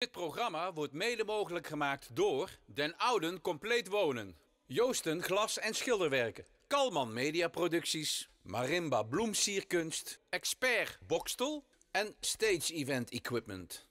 Dit programma wordt mede mogelijk gemaakt door Den Ouden Compleet Wonen, Joosten Glas- en Schilderwerken, Kalman Mediaproducties, Marimba Bloemsierkunst, Expert Bokstel en Stage Event Equipment.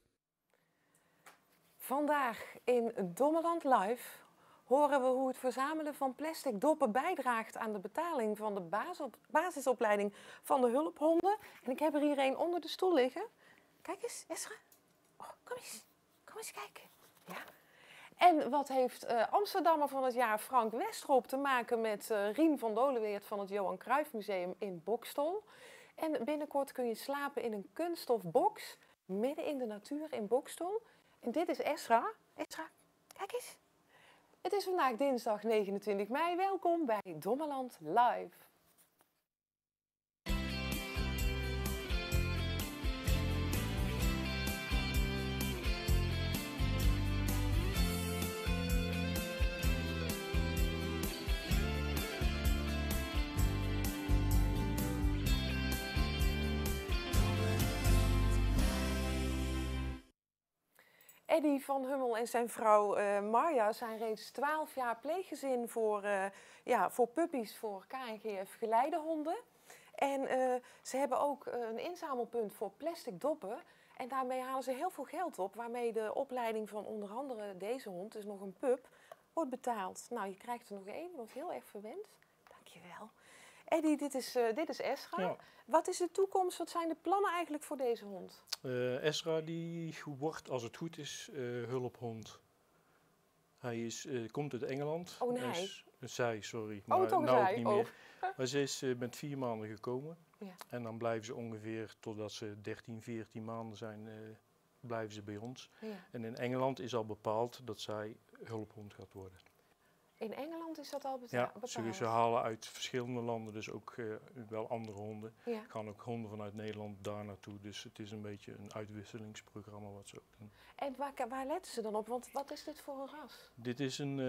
Vandaag in Dommeland Live horen we hoe het verzamelen van plastic doppen bijdraagt aan de betaling van de basisopleiding van de hulphonden. En ik heb er hier een onder de stoel liggen. Kijk eens, Esra. Oh, kom eens kijken. Ja. En wat heeft Amsterdammer van het jaar Frank Westrop te maken met Rien van Doleweert van het Johan Cruijff Museum in Boxtel? En binnenkort kun je slapen in een kunststofbox midden in de natuur in Boxtel. En dit is Esra. Esra, kijk eens. Het is vandaag dinsdag 29 mei. Welkom bij Dommeland Live. Eddy van Hummel en zijn vrouw Marja zijn reeds 12 jaar pleeggezin voor puppies voor KNGF geleidehonden. En ze hebben ook een inzamelpunt voor plastic doppen. En daarmee halen ze heel veel geld op, waarmee de opleiding van onder andere deze hond, dus nog een pup, wordt betaald. Nou, je krijgt er nog één, je wordt heel erg verwend. Dankjewel. Eddy, dit is Esra. Ja. Wat is de toekomst? Wat zijn de plannen eigenlijk voor deze hond? Esra die wordt, als het goed is, hulphond. Hij komt uit Engeland. Oh nee. Zij, sorry. Maar toch nou zij? Niet meer. Maar ze is met 4 maanden gekomen. Ja. En dan blijven ze ongeveer, totdat ze 13, 14 maanden zijn, blijven ze bij ons. Ja. En in Engeland is al bepaald dat zij hulphond gaat worden. In Engeland is dat al bepaald? Ja, ze halen uit verschillende landen dus ook wel andere honden. Ja. Er gaan ook honden vanuit Nederland daar naartoe. Dus het is een beetje een uitwisselingsprogramma wat ze ook doen. En waar letten ze dan op? Want wat is dit voor een ras? Dit is een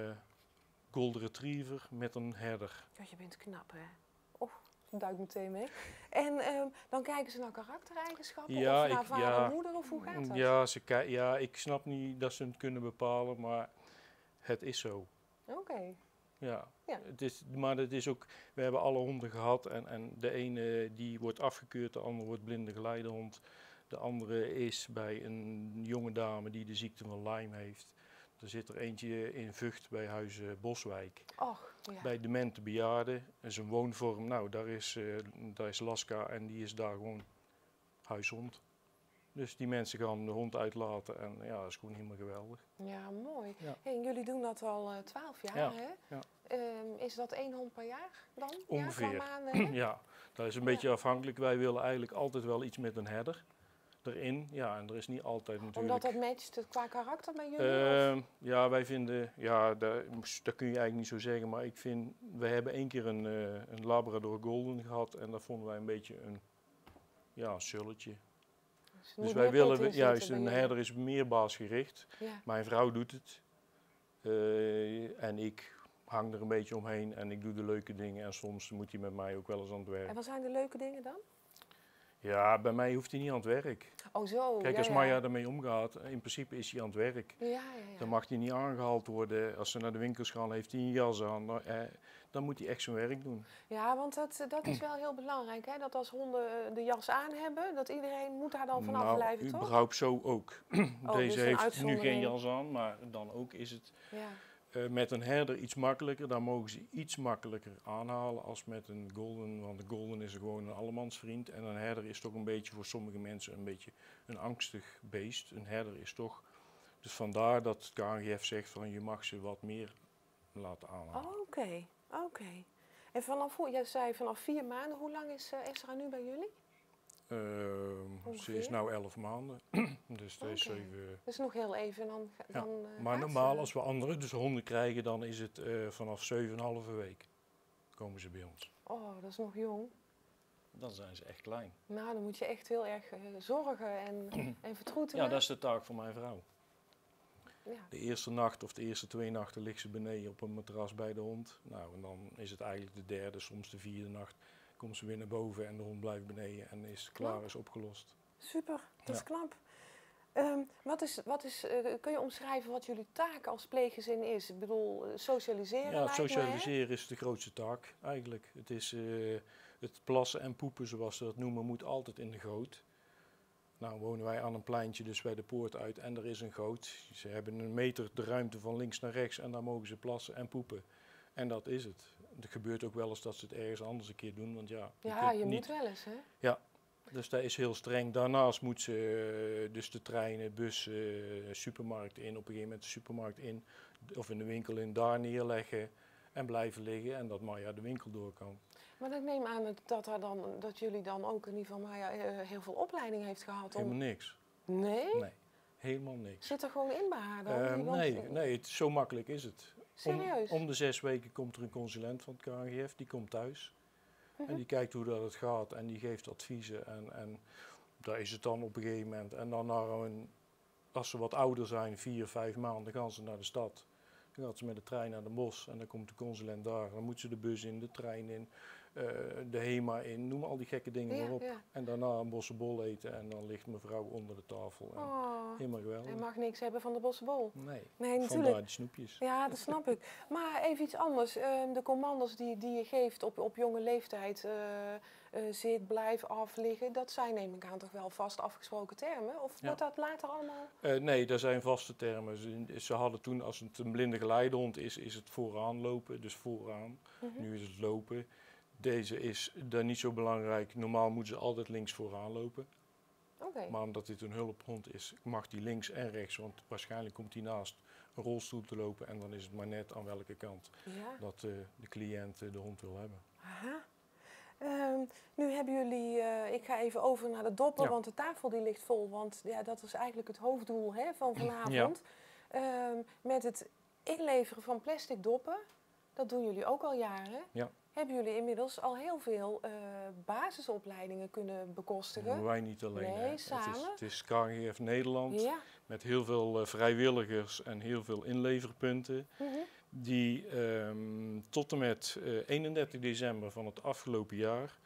golden retriever met een herder. Ja, je bent knap, hè? Oh, duik meteen mee. En dan kijken ze naar karaktereigenschappen? Ja, of naar vader en moeder? Of hoe gaat dat? Ja, ik snap niet dat ze het kunnen bepalen, maar het is zo. Oké. Ja. Maar het is ook, we hebben alle honden gehad en de ene die wordt afgekeurd, de andere wordt blinde geleidehond. De andere is bij een jonge dame die de ziekte van Lyme heeft. Er zit er eentje in Vught bij Huis Boswijk. Och, ja. Bij demente bejaarden. En zijn woonvorm, nou daar is Laska en die is daar gewoon huishond. Dus die mensen gaan de hond uitlaten en ja, dat is gewoon helemaal geweldig. Ja, mooi. Ja. Hey, jullie doen dat al 12 jaar, ja. hè? Ja. Is dat 1 hond per jaar dan? Ongeveer. Ja, qua maanden, ja, dat is een beetje afhankelijk. Wij willen eigenlijk altijd wel iets met een herder erin. Ja, en er is niet altijd natuurlijk... Omdat dat matcht qua karakter bij jullie? Ja, wij vinden... Ja, dat kun je eigenlijk niet zo zeggen, maar ik vind... We hebben 1 keer een Labrador Golden gehad en dat vonden wij een beetje een sulletje. Dus wij willen juist, een herder is meer baasgericht. Ja. Mijn vrouw doet het. En ik hang er een beetje omheen en ik doe de leuke dingen. En soms moet hij met mij ook wel eens aan het werk. En wat zijn de leuke dingen dan? Ja, bij mij hoeft hij niet aan het werk. Oh zo, kijk, als Maya ermee omgaat, in principe is hij aan het werk. Ja. Dan mag hij niet aangehaald worden. Als ze naar de winkels gaan, heeft hij een jas aan. Dan moet hij echt zijn werk doen. Ja, want dat is wel heel belangrijk, hè? Dat als honden de jas aan hebben, dat iedereen moet daar dan vanaf blijven, toch? Überhaupt zo ook. Deze dus heeft nu geen jas aan, maar dan ook is het met een herder iets makkelijker. Dan mogen ze iets makkelijker aanhalen als met een golden, want de golden is gewoon een allemansvriend. En een herder is toch een beetje voor sommige mensen een beetje een angstig beest. Een herder is toch... Dus vandaar dat het KNGF zegt van je mag ze wat meer laten aanhalen. Oké. En jij zei vanaf 4 maanden, hoe lang is Esra nu bij jullie? Ze is nu 11 maanden, dus dat is even... Dus nog heel even dan maar normaal als we andere honden krijgen, dan is het vanaf 7,5 week komen ze bij ons. Oh, dat is nog jong. Dan zijn ze echt klein. Nou, dan moet je echt heel erg zorgen en vertroetelen. Ja, dat is de taak van mijn vrouw. Ja. De eerste nacht of de eerste 2 nachten ligt ze beneden op een matras bij de hond. Nou, en dan is het eigenlijk de derde, soms de 4e nacht. Komt ze weer naar boven en de hond blijft beneden en is klaar, is opgelost. Super, dat is knap. Kun je omschrijven wat jullie taak als pleeggezin is? Ik bedoel, socialiseren Ja, lijkt me, hè? socialiseren is de grootste taak eigenlijk. Het is het plassen en poepen, zoals ze dat noemen, moet altijd in de goot. Nou wonen wij aan een pleintje, dus bij de poort uit en er is een goot. Ze hebben 1 meter de ruimte van links naar rechts en daar mogen ze plassen en poepen. En dat is het. Het gebeurt ook wel eens dat ze het ergens anders een keer doen, want ja, Ja, kunt je niet. moet wel eens, hè? Ja, dus dat is heel streng. Daarnaast moet ze dus de treinen, bus, supermarkt in, op een gegeven moment de supermarkt in of in de winkel in, daar neerleggen en blijven liggen en dat Maya de winkel door kan. Maar ik neem aan dat jullie dan ook in ieder geval heel veel opleiding heeft gehad om... Helemaal niks. Nee? Nee, helemaal niks. Zit er gewoon in bij haar dan? Nee, zo makkelijk is het. Serieus? Om de 6 weken komt er een consulent van het KNGF, die komt thuis. En die kijkt hoe dat het gaat en die geeft adviezen. En daar is het dan op een gegeven moment. En dan als ze wat ouder zijn, 4, 5 maanden, gaan ze naar de stad. Dan gaat ze met de trein naar Den Bosch en dan komt de consulent daar. Dan moet ze de bus in, de trein in, de HEMA in, noem al die gekke dingen maar op. Ja. En daarna een bossenbol eten en dan ligt mevrouw onder de tafel. En helemaal geweldig. Hij mag niks hebben van de bossenbol. Nee, natuurlijk. vandaar die snoepjes. Ja, dat snap ik. Maar even iets anders. De commando's die je geeft op jonge leeftijd, zit, blijf, af, liggen, dat zijn neem ik aan toch wel vast afgesproken termen? Of wordt dat later allemaal? Nee, dat zijn vaste termen. Ze hadden toen, als het een blinde geleidehond is het vooraan lopen, dus vooraan. Nu is het lopen. Deze is daar niet zo belangrijk. Normaal moeten ze altijd links vooraan lopen. Okay. Maar omdat dit een hulphond is, mag die links en rechts. Want waarschijnlijk komt hij naast een rolstoel te lopen. En dan is het maar net aan welke kant dat de cliënt de hond wil hebben. Aha. Nu hebben jullie, ik ga even over naar de doppen, want de tafel die ligt vol. Want ja, dat is eigenlijk het hoofddoel van vanavond. Ja. Met het inleveren van plastic doppen, dat doen jullie ook al jaren. Ja. Hebben jullie inmiddels al heel veel basisopleidingen kunnen bekostigen? Wij niet alleen. Nee, samen. Het is KNGF Nederland met heel veel vrijwilligers en heel veel inleverpunten. Die tot en met 31 december van het afgelopen jaar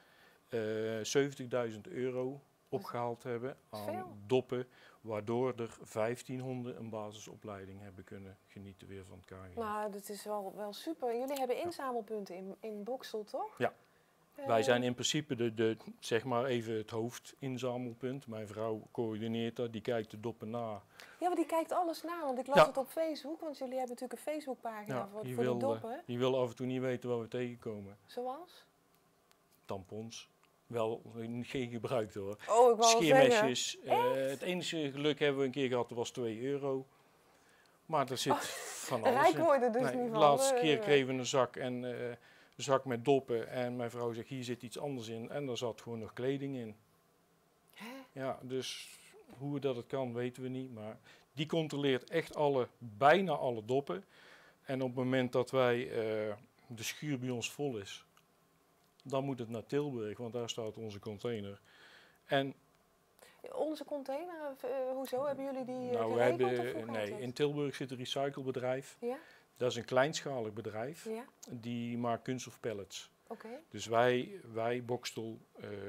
€70.000 opgehaald hebben aan doppen. Waardoor er 15 honden een basisopleiding hebben kunnen genieten weer van het KNGF. Nou, dat is wel super. Jullie hebben inzamelpunten in Boxtel, toch? Ja. Wij zijn in principe zeg maar even het hoofdinzamelpunt. Mijn vrouw coördineert dat, die kijkt de doppen na. Ja, maar die kijkt alles na, want ik las het op Facebook. Want jullie hebben natuurlijk een Facebookpagina voor die doppen. Die wil af en toe niet weten wat we tegenkomen. Zoals? Tampons. Wel, geen gebruikt hoor. Oh, ik wou scheermesjes. Het enige geluk hebben we een keer gehad, dat was €2. Maar er zit van alles rijk in. worden dus niet van. De laatste keer kregen we een zak en een zak met doppen. En mijn vrouw zegt, hier zit iets anders in. En daar zat gewoon nog kleding in. Hè? Ja, dus hoe dat het kan, weten we niet. Maar die controleert echt bijna alle doppen. En op het moment dat de schuur bij ons vol is, dan moet het naar Tilburg, want daar staat onze container. En onze container, hoezo? Hebben jullie die geregeld? In Tilburg zit een recyclebedrijf. Ja? Dat is een kleinschalig bedrijf. Ja? Die maakt kunststof pellets. Okay. Dus wij Boxtel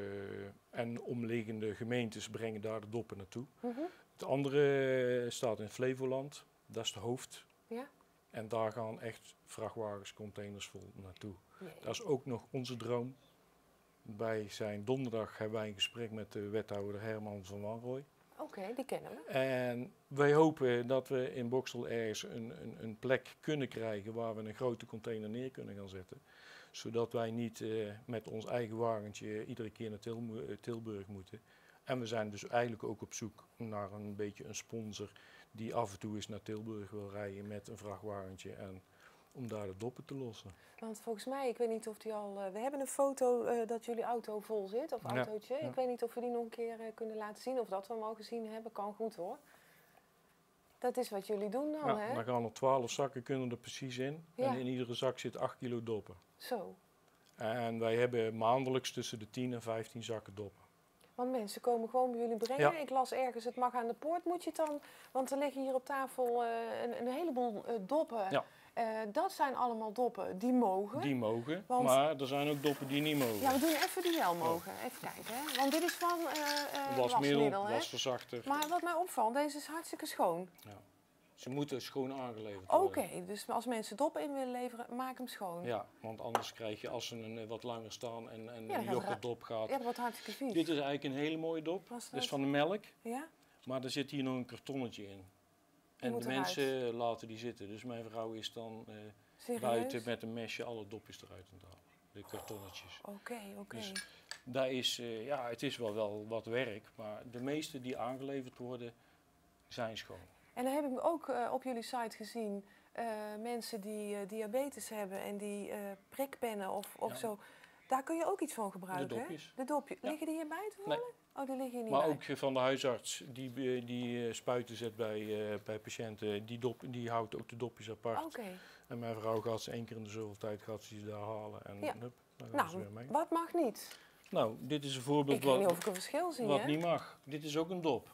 en omliggende gemeentes brengen daar de doppen naartoe. Het andere staat in Flevoland, dat is de hoofd. Ja? En daar gaan echt vrachtwagens, containers vol naartoe. Nee. Dat is ook nog onze droom. Donderdag hebben wij een gesprek met de wethouder Herman van Wanrooy. Oké, die kennen we. En wij hopen dat we in Boxtel ergens een plek kunnen krijgen waar we een grote container neer kunnen gaan zetten. Zodat wij niet met ons eigen wagentje iedere keer naar Tilburg moeten. En we zijn dus eigenlijk ook op zoek naar een beetje een sponsor die af en toe eens naar Tilburg wil rijden met een vrachtwagentje en om daar de doppen te lossen. Want volgens mij, ik weet niet of die al... we hebben een foto dat jullie auto vol zit, of autootje. Ja. Ik weet niet of we die nog een keer kunnen laten zien, of dat we hem al gezien hebben. Kan goed hoor. Dat is wat jullie doen dan, hè? Dan gaan er 12 zakken kunnen er precies in. Ja. En in iedere zak zit 8 kilo doppen. Zo. En wij hebben maandelijks tussen de 10 en 15 zakken doppen. Want mensen komen gewoon bij jullie brengen. Ja. Ik las ergens, het mag aan de poort, moet je het dan... Want er liggen hier op tafel een heleboel doppen. Ja. Dat zijn allemaal doppen die mogen. Die mogen, Want- maar er zijn ook doppen die niet mogen. Ja, we doen even die wel mogen. Even kijken, hè. Want dit is van wasmiddel, hè. wasverzachter. Maar wat mij opvalt, deze is hartstikke schoon. Ja. Ze moeten schoon aangeleverd Oké, worden. dus als mensen doppen in willen leveren, maak hem schoon. Ja, want anders krijg je als ze een wat langer staan en dan een gaat het yoghurtdop gaat. Ja, dat wordt hartstikke vies. Dit is eigenlijk een hele mooie dop. Was dat? Dat is van de melk, Ja? maar er zit hier nog een kartonnetje in. En moet de eruit. mensen laten die zitten. Dus mijn vrouw is dan Serieus? buiten met een mesje alle dopjes eruit aan het halen. De kartonnetjes. Oké. Dus daar is, het is wel wat werk, maar de meeste die aangeleverd worden, zijn schoon. En dan heb ik ook op jullie site gezien mensen die diabetes hebben en die prikpennen of Ja. zo. Daar kun je ook iets van gebruiken, De dopjes. hè? De dopjes. Ja. Liggen die hierbij toevallig? Oh, die liggen hier niet Maar bij. ook van de huisarts die spuiten zet bij patiënten, die houdt ook de dopjes apart. Oké. En mijn vrouw gaat ze 1 keer in de zoveel tijd gaat ze daar halen en Ja. hup, daar gaan ze Nou, weer mee. wat mag niet? Nou, dit is een voorbeeld Ik weet niet of ik een verschil zie, wat hè? niet mag. Dit is ook een dop.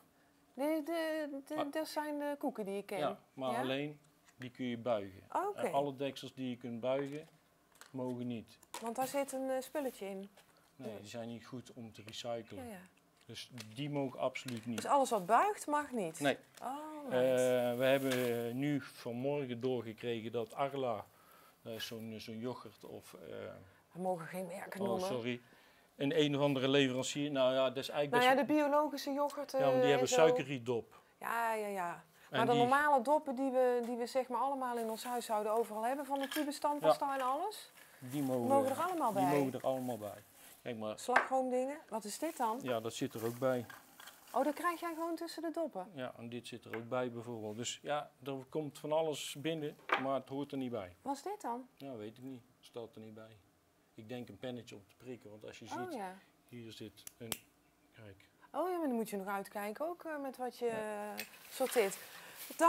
Dat zijn de koeken die ik ken. Ja, maar Ja? alleen die kun je buigen. Oké, En alle deksels die je kunt buigen, mogen niet. want daar zit een spulletje in. Nee, die zijn niet goed om te Ja, recyclen. ja. Dus die mogen absoluut niet. Dus alles wat buigt mag niet? Nee. Oh, right. We hebben nu vanmorgen doorgekregen dat Arla, dat is zo'n yoghurt of... We mogen geen merken oh, noemen. sorry. Een of andere leverancier. Nou ja, dat is eigenlijk Nou best... ja, de biologische yoghurt ja, maar die en hebben zo. suikerrietdop. Ja. En Maar de die- normale doppen die we zeg maar allemaal in ons huishouden overal hebben, van de tubus tandpasta en alles, Die mogen, mogen er allemaal die bij. mogen er allemaal bij. Kijk maar, Slagroomdingen. Wat is dit dan? ja, dat zit er ook bij. Oh, dat krijg jij gewoon tussen de doppen. Ja, en dit zit er ook bij bijvoorbeeld. Dus ja, er komt van alles binnen, maar het hoort er niet bij. Wat is dit dan? Ja, weet ik niet. Staat er niet bij. Ik denk een pennetje om te prikken, want als je ziet, Oh ja. hier zit een... Kijk. Oh ja, maar dan moet je nog uitkijken ook met wat je sorteert. Dan,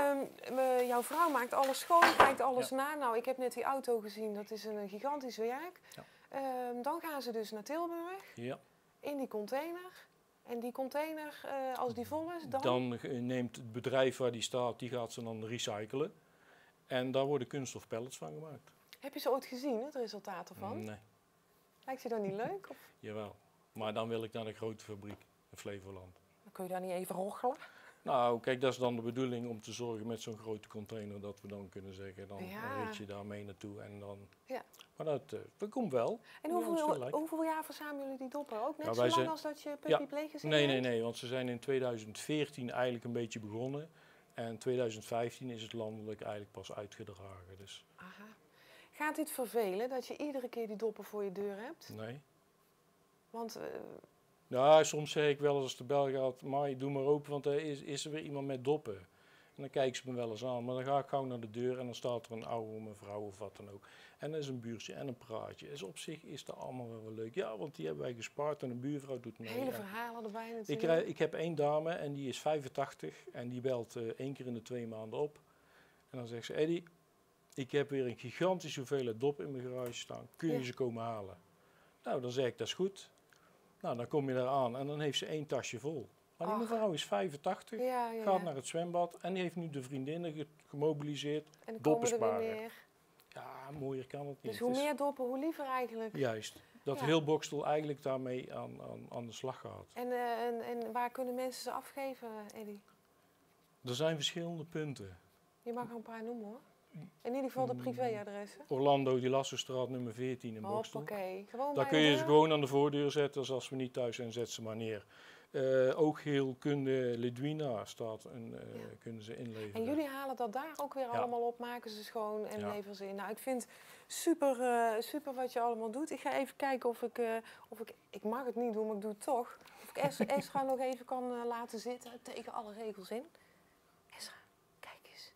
jouw vrouw maakt alles schoon, kijkt alles na. Nou, ik heb net die auto gezien, dat is een gigantisch werk. Ja. Dan gaan ze dus naar Tilburg, Ja. in die container. En die container, als die vol is, dan... Dan neemt het bedrijf waar die staat, die gaat ze dan recyclen. En daar worden kunststofpellets van gemaakt. Heb je ze ooit gezien, het resultaat ervan? Nee, Lijkt je dat niet leuk? Of jawel. Maar dan wil ik naar de grote fabriek in Flevoland. dan kun je daar niet even roggelen? Nou, kijk, dat is dan de bedoeling om te zorgen met zo'n grote container dat we dan kunnen zeggen, dan Ja. rit je daar mee naartoe en dan... Ja. Maar dat komt wel. En Ja, dat is wel leuk. hoeveel jaar verzamelen jullie die doppen? Ook net Ja, zo wij lang zijn- als dat je Ja. Puppy Play gezien Nee, hebt? want ze zijn in 2014 eigenlijk een beetje begonnen. En 2015 is het landelijk eigenlijk pas uitgedragen. Dus Aha. Gaat dit vervelen dat je iedere keer die doppen voor je deur hebt? nee. Want Ja, soms zeg ik wel eens als de bel gaat, Mai, doe maar open, want er is er weer iemand met doppen. En dan kijken ze me wel eens aan, maar dan ga ik gauw naar de deur en dan staat er een oude mevrouw of wat dan ook. En dan is een buurtje en een praatje. Dus op zich is dat allemaal wel leuk. Ja, want die hebben wij gespaard en een buurvrouw doet mee. hele En verhalen erbij natuurlijk. ik heb één dame en die is 85 en die belt 1 keer in de 2 maanden op. En dan zegt ze, Eddy, ik heb weer een gigantische hoeveelheid dop in mijn garage staan. Kun je Ja. ze komen halen? Nou, dan zeg ik, dat is goed. Nou, dan kom je daar aan en dan heeft ze 1 tasje vol. Maar die Ach. mevrouw is 85, Ja. gaat naar het zwembad en die heeft nu de vriendinnen gemobiliseerd. En dan doppen komen er weer sparen. meer. Ja, mooier kan het niet. Dus hoe Het is- meer doppen, hoe liever eigenlijk. Juist. Dat Ja. heel Bokstel eigenlijk daarmee aan de slag gaat. En waar kunnen mensen ze afgeven, Eddy? Er zijn verschillende punten. Je mag er een paar noemen hoor. In ieder geval de privéadressen. Orlando, die Lassenstraat nummer 14 in Bokstel. Hoppakee. Gewoon Daar bij kun de je ze deur. gewoon aan de voordeur zetten. Dus als we niet thuis zijn, zet ze maar neer. Oogheelkunde Lidwina staat kunnen ze inleveren. En jullie halen dat daar ook weer Ja. allemaal op, maken ze schoon en Ja. leveren ze in. Nou, ik vind super, super wat je allemaal doet. Ik ga even kijken of ik mag het niet doen, maar ik doe het toch. Of ik Esra nog even kan laten zitten tegen alle regels in. Esra, kijk eens.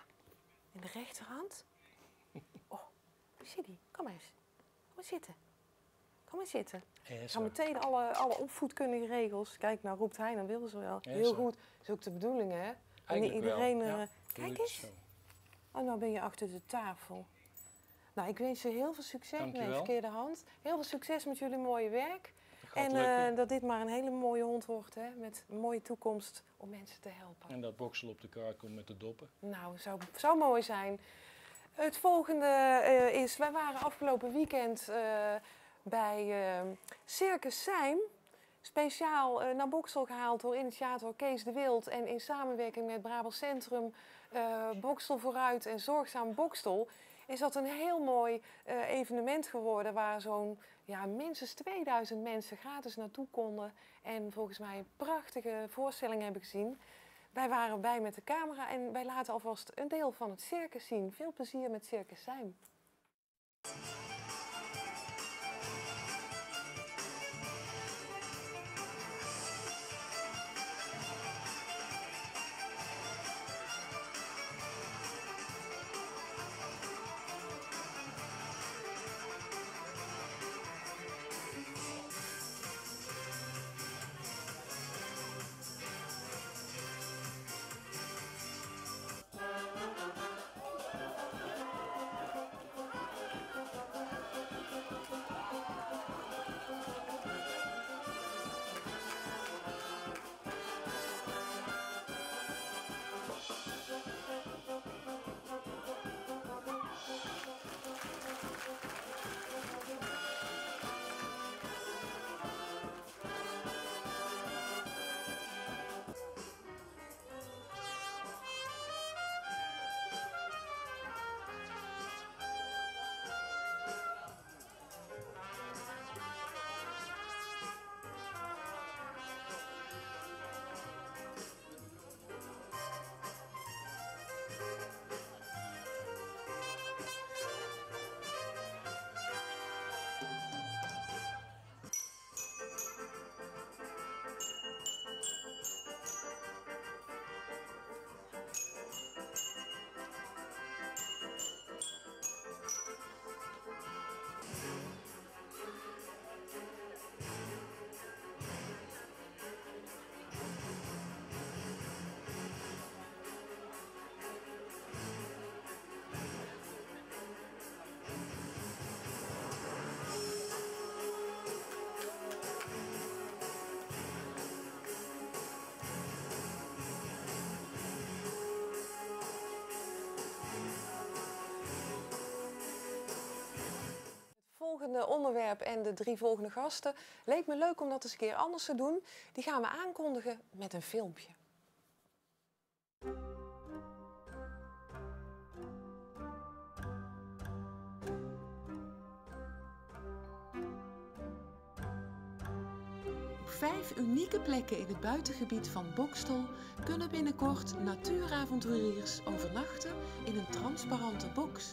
In de rechterhand. Oh, zie die? Kom eens. Kom eens zitten. Kom eens zitten. Ik ga meteen alle opvoedkundige regels. Kijk, nou roept hij, dan wil ze wel. Heel zo. goed. Dat is ook de bedoeling, hè? En niet Eigenlijk wel, iedereen... ja. Kijk eens. Oh, nou ben je achter de tafel. Nou, ik wens je heel veel succes. Dank je Nee, wel. verkeerde hand. Heel veel succes met jullie mooie werk. Gaat En lukken. dat dit maar een hele mooie hond wordt, hè? Met een mooie toekomst om mensen te helpen. En dat Boksel op de kaart komt met de doppen. Nou, zou mooi zijn. Het volgende is, wij waren afgelopen weekend bij Circus Sijm. Speciaal naar Boxtel gehaald door initiator Kees de Wild en in samenwerking met Brabant Centrum, Boxtel Vooruit en Zorgzaam Boxtel. Is dat een heel mooi evenement geworden waar zo'n minstens 2000 mensen gratis naartoe konden. En volgens mij een prachtige voorstelling hebben gezien. Wij waren bij met de camera en wij laten alvast een deel van het circus zien. Veel plezier met Circus Sijm. Volgende onderwerp en de 3 volgende gasten leek me leuk om dat eens een keer anders te doen. Die gaan we aankondigen met een filmpje. Op 5 unieke plekken in het buitengebied van Boxtel kunnen binnenkort natuuravonturiers overnachten in een transparante box.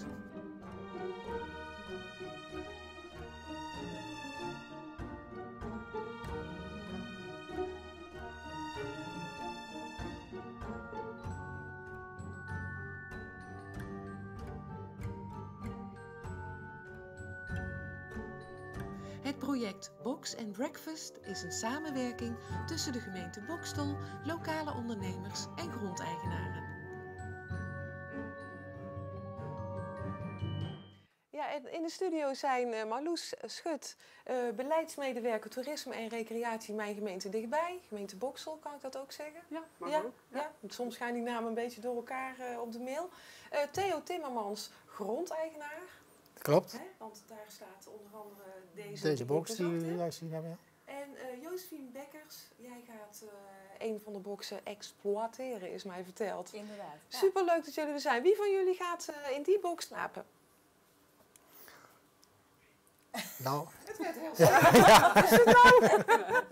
Het project Box and Breakfast is een samenwerking tussen de gemeente Boxtel, lokale ondernemers en grondeigenaren. Ja, in de studio zijn Marloes Schut, beleidsmedewerker toerisme en recreatie Mijn Gemeente Dichtbij. Gemeente Boxtel, kan ik dat ook zeggen? Ja, mag Ja, ook. ja, soms gaan die namen een beetje door elkaar op de mail. Theo Timmermans, grondeigenaar. Klopt. Hè? Want daar staat onder andere Deze box die jullie jullie juist zien hebben. En Josephine Bekkers, jij gaat een van de boxen exploiteren, is mij verteld. Inderdaad. Ja. Superleuk dat jullie er zijn. Wie van jullie gaat in die box slapen? Nou, Het werd heel snel.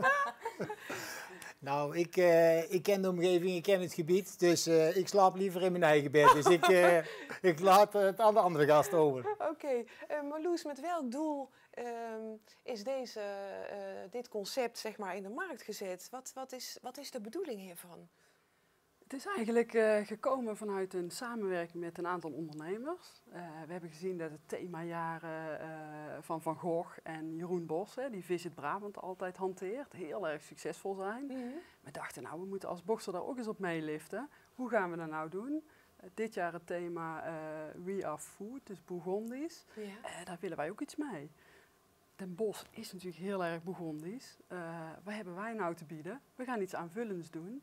nou ik ken de omgeving, ik ken het gebied, dus ik slaap liever in mijn eigen bed. Dus ik laat het aan de andere gast over. Oké, Marloes, met welk doel is dit concept zeg maar in de markt gezet? Wat is de bedoeling hiervan? Het is eigenlijk gekomen vanuit een samenwerking met een aantal ondernemers. We hebben gezien dat het themajaren van Van Gogh en Jeroen Bos, die Visit Brabant altijd hanteert, heel erg succesvol zijn. We dachten, nou, we moeten als Boxtel daar ook eens op meeliften. Hoe gaan we dat nou doen? Dit jaar het thema We Are Food, dus Bourgondisch. Ja. Daar willen wij ook iets mee. Den Bosch is natuurlijk heel erg Bourgondisch. Wat hebben wij nou te bieden? We gaan iets aanvullends doen.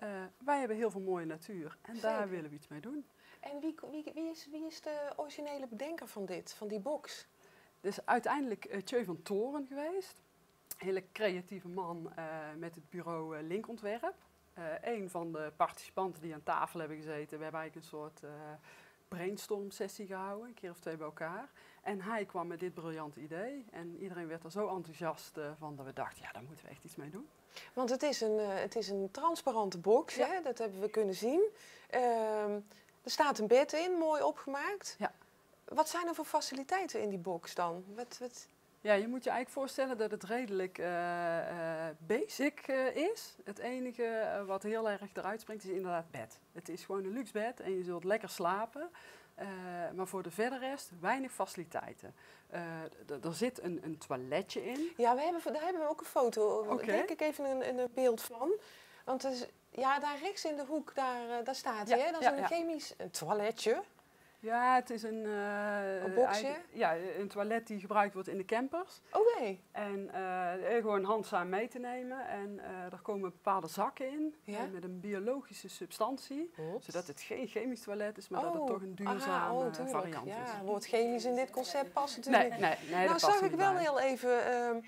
wij hebben heel veel mooie natuur en daar Zeker. willen we iets mee doen. En wie is de originele bedenker van die box? Dus uiteindelijk Tjeu van Toren geweest. Een hele creatieve man met het bureau Linkontwerp. Een van de participanten die aan tafel hebben gezeten. We hebben eigenlijk een soort brainstorm sessie gehouden, een keer of 2 bij elkaar. En hij kwam met dit briljante idee. En iedereen werd er zo enthousiast van dat we dachten, ja, daar moeten we echt iets mee doen. Want het is een transparante box, Ja. hè? Dat hebben we kunnen zien. Er staat een bed in, mooi opgemaakt. Ja. Wat zijn er voor faciliteiten in die box dan? Ja, je moet je eigenlijk voorstellen dat het redelijk basic is. Het enige wat heel erg eruit springt is inderdaad bed. Het is gewoon een luxe bed en je zult lekker slapen. Maar voor de verder rest weinig faciliteiten. Er zit een toiletje in. Ja, daar hebben we ook een foto. Oké. Kijk ik even een beeld van. Want het is, ja, daar rechts in de hoek, daar staat hij. Ja, Hè? Dat is ja, een ja. chemisch toiletje. Ja, het is een boxje? een toilet die gebruikt wordt in de campers. Oké. En gewoon handzaam mee te nemen. En er komen bepaalde zakken in Ja? met een biologische substantie. Zodat het geen chemisch toilet is, maar dat het toch een duurzame tuurlijk. variant Ja, is. het woord chemisch in dit concept past natuurlijk Nee, niet. nee, Nou, dat zag past ik niet wel bij. heel even,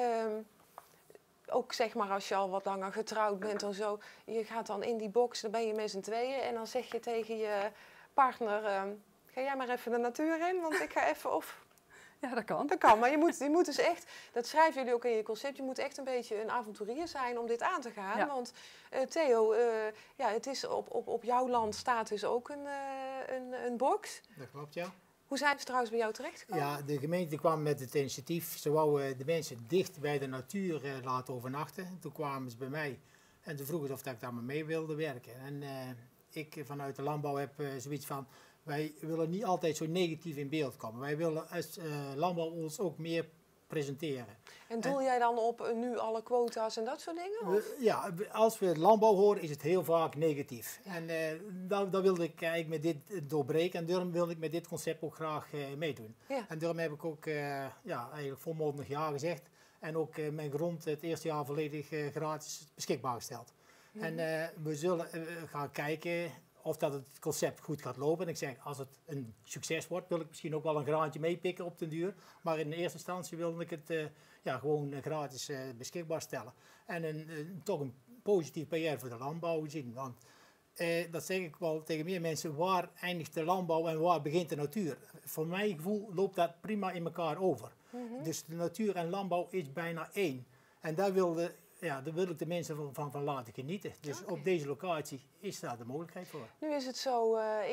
ook zeg maar als je al wat langer getrouwd bent en zo. Je gaat dan in die box, dan ben je met z'n tweeën. En dan zeg je tegen je partner, ga jij maar even de natuur in, want ik ga even of... Ja, dat kan. Dat kan, maar je moet dus echt, dat schrijven jullie ook in je concept, je moet echt een beetje een avonturier zijn om dit aan te gaan. Ja. Want Theo, ja, het is op jouw land staat dus ook een box. Dat klopt, ja. Hoe zijn ze trouwens bij jou terechtgekomen? Ja, de gemeente kwam met het initiatief. Ze wouden de mensen dicht bij de natuur laten overnachten. Toen kwamen ze bij mij en toen vroegen ze of dat ik daar maar mee wilde werken. En ik vanuit de landbouw heb zoiets van, wij willen niet altijd zo negatief in beeld komen. Wij willen als landbouw ons ook meer presenteren. En doel jij dan op nu alle quota's en dat soort dingen? Of? Ja, als we landbouw horen is het heel vaak negatief. En dat wilde ik eigenlijk met dit doorbreken en daarom wilde ik met dit concept ook graag meedoen. Ja. En daarom heb ik ook eigenlijk volmondig ja gezegd. En ook mijn grond het eerste jaar volledig gratis beschikbaar gesteld. En we zullen gaan kijken of dat het concept goed gaat lopen. En ik zeg, als het een succes wordt, wil ik misschien ook wel een graantje meepikken op den duur. Maar in eerste instantie wilde ik het gewoon gratis beschikbaar stellen. En toch een positief PR voor de landbouw zien. Want dat zeg ik wel tegen meer mensen, waar eindigt de landbouw en waar begint de natuur? Voor mijn gevoel loopt dat prima in elkaar over. Dus de natuur en landbouw is bijna één. En daar wil ik de mensen van laten genieten. Dus op deze locatie is daar de mogelijkheid voor. Nu is het zo,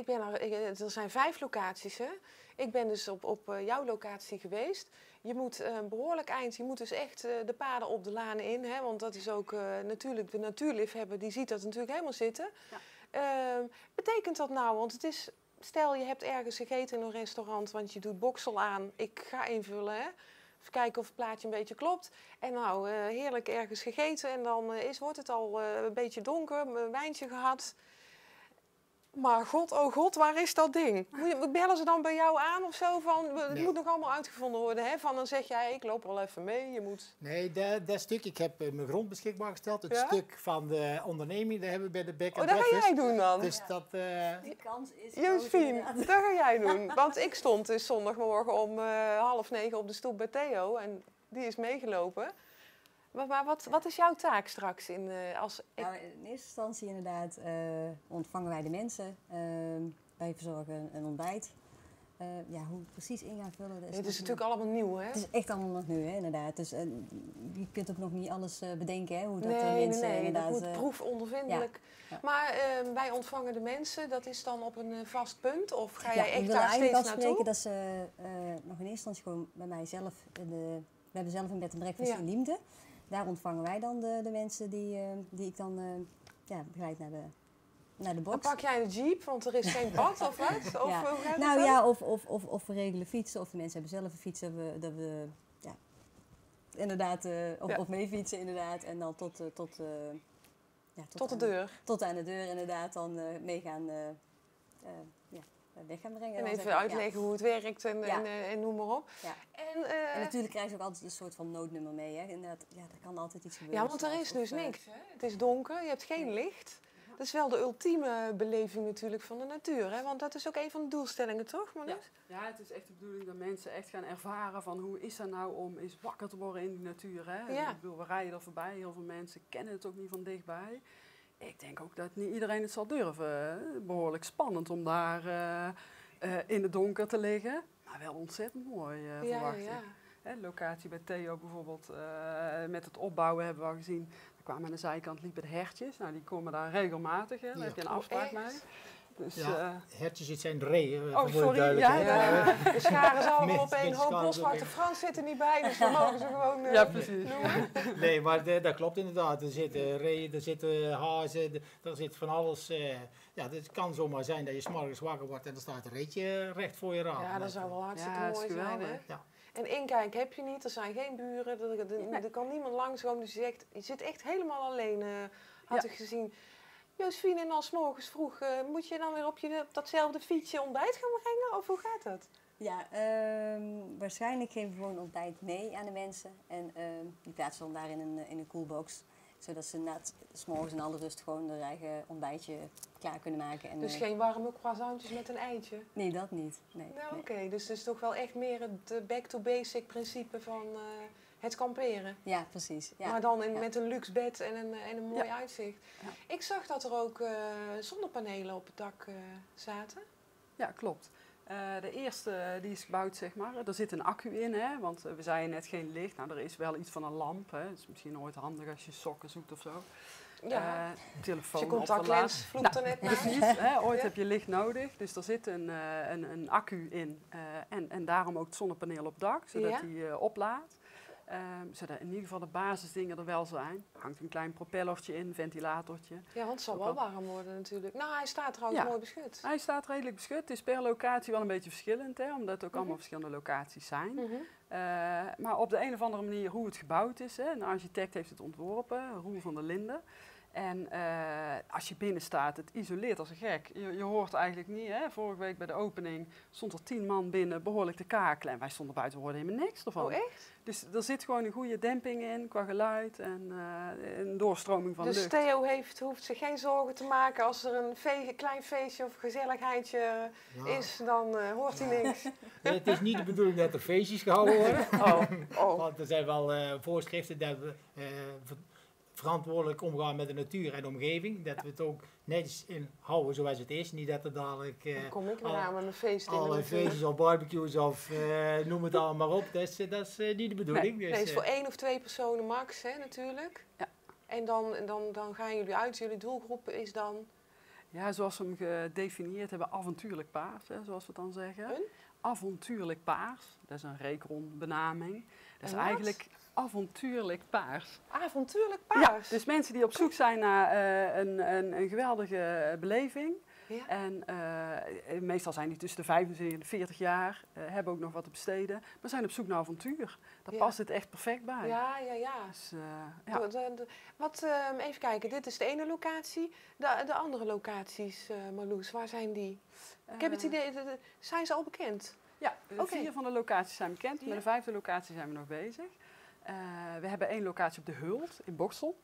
er zijn 5 locaties, hè? Ik ben dus op jouw locatie geweest. Je moet een behoorlijk eind, je moet dus echt de paden op de lanen in. Hè? Want dat is ook natuurlijk de natuurliefhebber, die ziet dat natuurlijk helemaal zitten. Ja. Betekent dat nou, want het is, stel je hebt ergens gegeten in een restaurant, want je doet boksel aan. Ik ga invullen, hè? Even kijken of het plaatje een beetje klopt. En nou, heerlijk ergens gegeten en dan wordt het al een beetje donker, een wijntje gehad. Maar god, oh god, waar is dat ding? Bellen ze dan bij jou aan of zo? Het Nee. moet nog allemaal uitgevonden worden, hè? Dan zeg jij, ik loop wel even mee, je moet... Nee, dat stuk, ik heb mijn grond beschikbaar gesteld. Het Ja? stuk van de onderneming, dat hebben we bij de Bek Oh, dat ga jij doen dan? Dus dat... Die kans is Josephine, dat ga jij doen. Want ik stond dus zondagmorgen om 8:30 op de stoep bij Theo en die is meegelopen. Maar wat is jouw taak straks? Nou, in eerste instantie inderdaad ontvangen wij de mensen. Wij verzorgen een ontbijt. Hoe het precies in gaan vullen. Dat Het is natuurlijk allemaal nieuw, hè? Het is echt allemaal nog nu, hè, inderdaad. Dus je kunt ook nog niet alles bedenken, hè, hoe dat de Nee, mensen dat inderdaad... moet proefondervindelijk. ja. Maar wij ontvangen de mensen, dat is dan op een vast punt? Of ga Ja, jij we echt willen daar eigenlijk steeds naartoe? afspreken dat ze nog in eerste instantie gewoon bij mij zelf... We hebben zelf een bed en breakfast Ja. in Liemde. Daar ontvangen wij dan de mensen die ik dan begeleid naar de Dan box. pak jij de jeep, want er is geen pad of wat? Of, Ja. hoe gaat Nou het ja, dan? of we regelen fietsen, of de mensen hebben zelf een fiets, dat we inderdaad, of mee fietsen inderdaad. En dan tot Tot de deur. Tot aan de deur inderdaad, dan meegaan weg gaan brengen. En dan even zeggen, uitleggen hoe het werkt en noem maar op. Ja. En En natuurlijk krijgen ze ook altijd een soort van noodnummer mee. Hè. Inderdaad, er kan altijd iets gebeuren. ja, want er is s'nachts, dus of, niks. Hè? Het is donker, je hebt geen licht. Dat is wel de ultieme beleving natuurlijk van de natuur, hè? Want dat is ook een van de doelstellingen, toch, Marlies? Ja, het is echt de bedoeling dat mensen echt gaan ervaren van hoe is dat nou om eens wakker te worden in die natuur. Hè? Ja. Ik bedoel, we rijden er voorbij, heel veel mensen kennen het ook niet van dichtbij. Ik denk ook dat niet iedereen het zal durven. Hè? Behoorlijk spannend om daar in het donker te liggen, maar wel ontzettend mooi, verwacht ik. Hè, locatie bij Theo bijvoorbeeld, met het opbouwen hebben we al gezien. Er kwamen aan de zijkant liepen de hertjes. Nou, die komen daar regelmatig. Hè. Daar heb je een afspraak mee. Dus, hertjes, het zijn de reeën. Oh, sorry. Ja. De scharen ze allemaal op één Met hoop. scharen Boswachter op Frans zit er niet bij, dus we mogen ze gewoon Ja, precies. noemen. Nee, maar dat klopt inderdaad. Er zitten reeën, er zitten hazen, er zit van alles. Ja, het kan zomaar zijn dat je 's morgens wakker wordt en er staat een reetje recht voor je raam. Ja, dat zou wel hartstikke Ja, dat is mooi zijn, hè? geweldig. Ja. En inkijk heb je niet, er zijn geen buren, er kan niemand langskomen. Dus je zit echt helemaal alleen, had ik gezien. Josephine, en dan 's morgens vroeg, moet je dan weer op datzelfde fietsje ontbijt gaan brengen? Of hoe gaat dat? Ja, waarschijnlijk geven we gewoon ontbijt mee aan de mensen. En die plaatsen we dan daar in een koelbox. Zodat ze na 's morgens in alle rust gewoon hun eigen ontbijtje klaar kunnen maken. En, Dus geen warme croissantjes met een eitje? Nee, dat niet. Nee, Nou, nee. oké, dus het is toch wel echt meer het back-to-basic principe van het kamperen. Ja, precies. Ja. Maar dan Ja. met een luxe bed en een mooi Ja. uitzicht. Ja. Ik zag dat er ook zonnepanelen op het dak zaten. Ja, klopt. De eerste die is gebouwd, zeg maar. Er zit een accu in, hè, want we zeiden net geen licht. Nou, er is wel iets van een lamp. Hè. Dat is misschien ooit handig als je sokken zoekt of zo. Ja, Telefoon als je contactlens opladen. vloept er net naar. Precies, hè, ooit Ja. heb je licht nodig. Dus er zit een accu in. En daarom ook het zonnepaneel op het dak, zodat Ja. die oplaadt. Zodat in ieder geval de basisdingen er wel zijn. Er hangt een klein propellertje in, ventilatortje. Ja, want het zal Ook wel wel. warm worden natuurlijk. Nou, hij staat trouwens Ja. mooi beschut. Hij staat redelijk beschut. Het is per locatie wel een beetje verschillend, hè, omdat het ook allemaal verschillende locaties zijn. Mhm. Maar op de een of andere manier hoe het gebouwd is. Hè. Een architect heeft het ontworpen, Roel van der Linden. En als je binnen staat, het isoleert als een gek. Je hoort eigenlijk niet. Hè. Vorige week bij de opening stond er 10 man binnen, behoorlijk te kakelen. En wij stonden buiten, we hoorden helemaal niks ervan. Oh, echt? Dus er zit gewoon een goede demping in qua geluid en een doorstroming van Dus lucht. Theo hoeft zich geen zorgen te maken als er een klein feestje of gezelligheidje Ja. is, dan hoort hij niks. Nee, het is niet de bedoeling dat er feestjes gehouden worden. Oh. Want er zijn wel voorschriften dat we verantwoordelijk omgaan met de natuur en de omgeving. Dat we het ook netjes inhouden zoals het is. Niet dat er dadelijk Dan kom ik weer alle- aan met mijn feest in. allerlei feestjes of barbecues of noem het allemaal maar op. Dat is niet de bedoeling. Nee, Dus, het is voor 1 of 2 personen max, hè, natuurlijk. Ja. En dan gaan jullie uit. Jullie doelgroep is dan... Ja, zoals we hem gedefinieerd hebben, avontuurlijk paars, hè, zoals we het dan zeggen. Een? Avontuurlijk paars, dat is een reekron-benaming. Dat is En wat? eigenlijk avontuurlijk paars. Avontuurlijk Ja, paars. dus mensen die op zoek zijn naar een geweldige beleving. Ja. En meestal zijn die tussen de 25 en de 40 jaar, hebben ook nog wat te besteden, maar zijn op zoek naar avontuur. Daar Ja. past het echt perfect bij. Ja. Dus, ja. Even kijken, dit is de ene locatie. De andere locaties, Marloes, waar zijn die? Ik heb het idee, zijn ze al bekend? Ja, Oké. 4 van de locaties zijn bekend. Ja. Met de 5e locatie zijn we nog bezig. We hebben 1 locatie op de Hult in Boksel.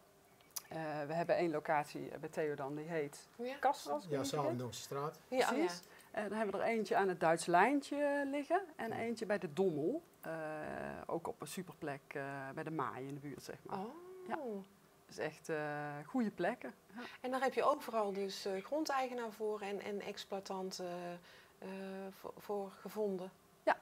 We hebben 1 locatie bij Theodan, die heet Ja. Kastel. als ik me ja, niet vergis. Salendonse straat. Ja, Precies. Dan hebben we er eentje aan het Duits lijntje liggen en eentje bij de Dommel. Ook op een superplek bij de Maai in de buurt, zeg maar. Oh. Ja. Dus echt goede plekken. Ja. En daar heb je overal dus grondeigenaar voor en exploitant voor gevonden.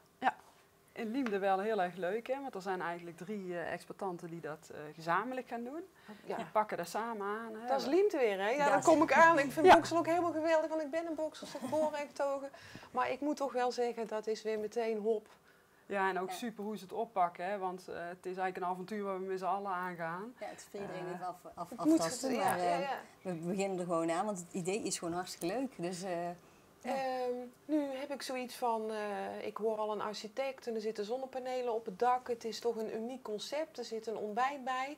In Liemde wel heel erg leuk, hè, want er zijn eigenlijk 3 exploitanten die dat gezamenlijk gaan doen. Ja. Die pakken daar samen aan. Hè. Dat is Liemte weer, hè? Ja, Ja. daar kom ik aan. Ik vind Ja. Boksel ook helemaal geweldig, want ik ben een Bokselse geboren en getogen. Maar ik moet toch wel zeggen, dat is weer meteen hop. Ja, en ook Ja. super hoe ze het oppakken, hè, want het is eigenlijk een avontuur waar we met z'n allen aangaan. Ja, het is voor iedereen even Het moet, aftasten, ja, maar ja. we beginnen er gewoon aan, want het idee is gewoon hartstikke leuk. Dus Nu heb ik zoiets van, ik hoor al een architect en er zitten zonnepanelen op het dak. Het is toch een uniek concept, er zit een ontbijt bij.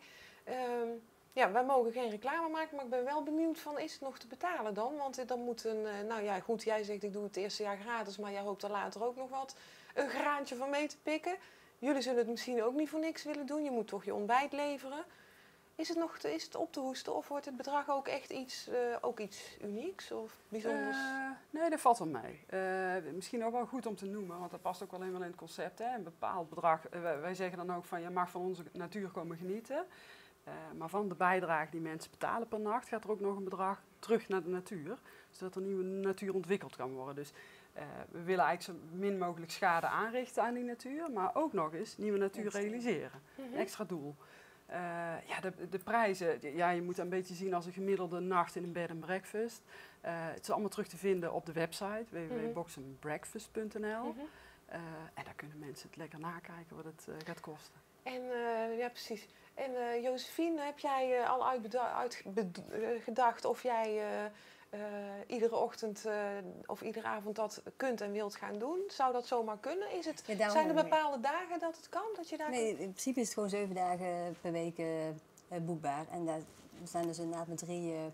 Ja, wij mogen geen reclame maken, maar ik ben wel benieuwd van, is het nog te betalen dan? Want dan moet nou ja, goed, jij zegt ik doe het eerste jaar gratis, maar jij hoopt er later ook nog wat een graantje van mee te pikken. Jullie zullen het misschien ook niet voor niks willen doen, je moet toch je ontbijt leveren. Is het op te hoesten of wordt het bedrag ook echt iets unieks of bijzonders? Nee, dat valt wel mee. Misschien ook wel goed om te noemen, want dat past ook wel helemaal in het concept. Hè? Een bepaald bedrag. Wij zeggen dan ook van je mag van onze natuur komen genieten. Maar van de bijdrage die mensen betalen per nacht gaat er ook nog een bedrag terug naar de natuur. Zodat er nieuwe natuur ontwikkeld kan worden. Dus we willen eigenlijk zo min mogelijk schade aanrichten aan die natuur. Maar ook nog eens nieuwe natuur realiseren. Een extra doel. De prijzen, je moet een beetje zien als een gemiddelde nacht in een bed and breakfast. Het is allemaal terug te vinden op de website www.boxandbreakfast.nl. En daar kunnen mensen het lekker nakijken wat het gaat kosten. En ja, precies. En Josephine, heb jij al uitgedacht of jij iedere ochtend of iedere avond dat kunt en wilt gaan doen? Zou dat zomaar kunnen? Zijn er bepaalde dagen dat het kan? Dat je daar Nee, in principe is het gewoon 7 dagen per week boekbaar. En daar zijn dus inderdaad met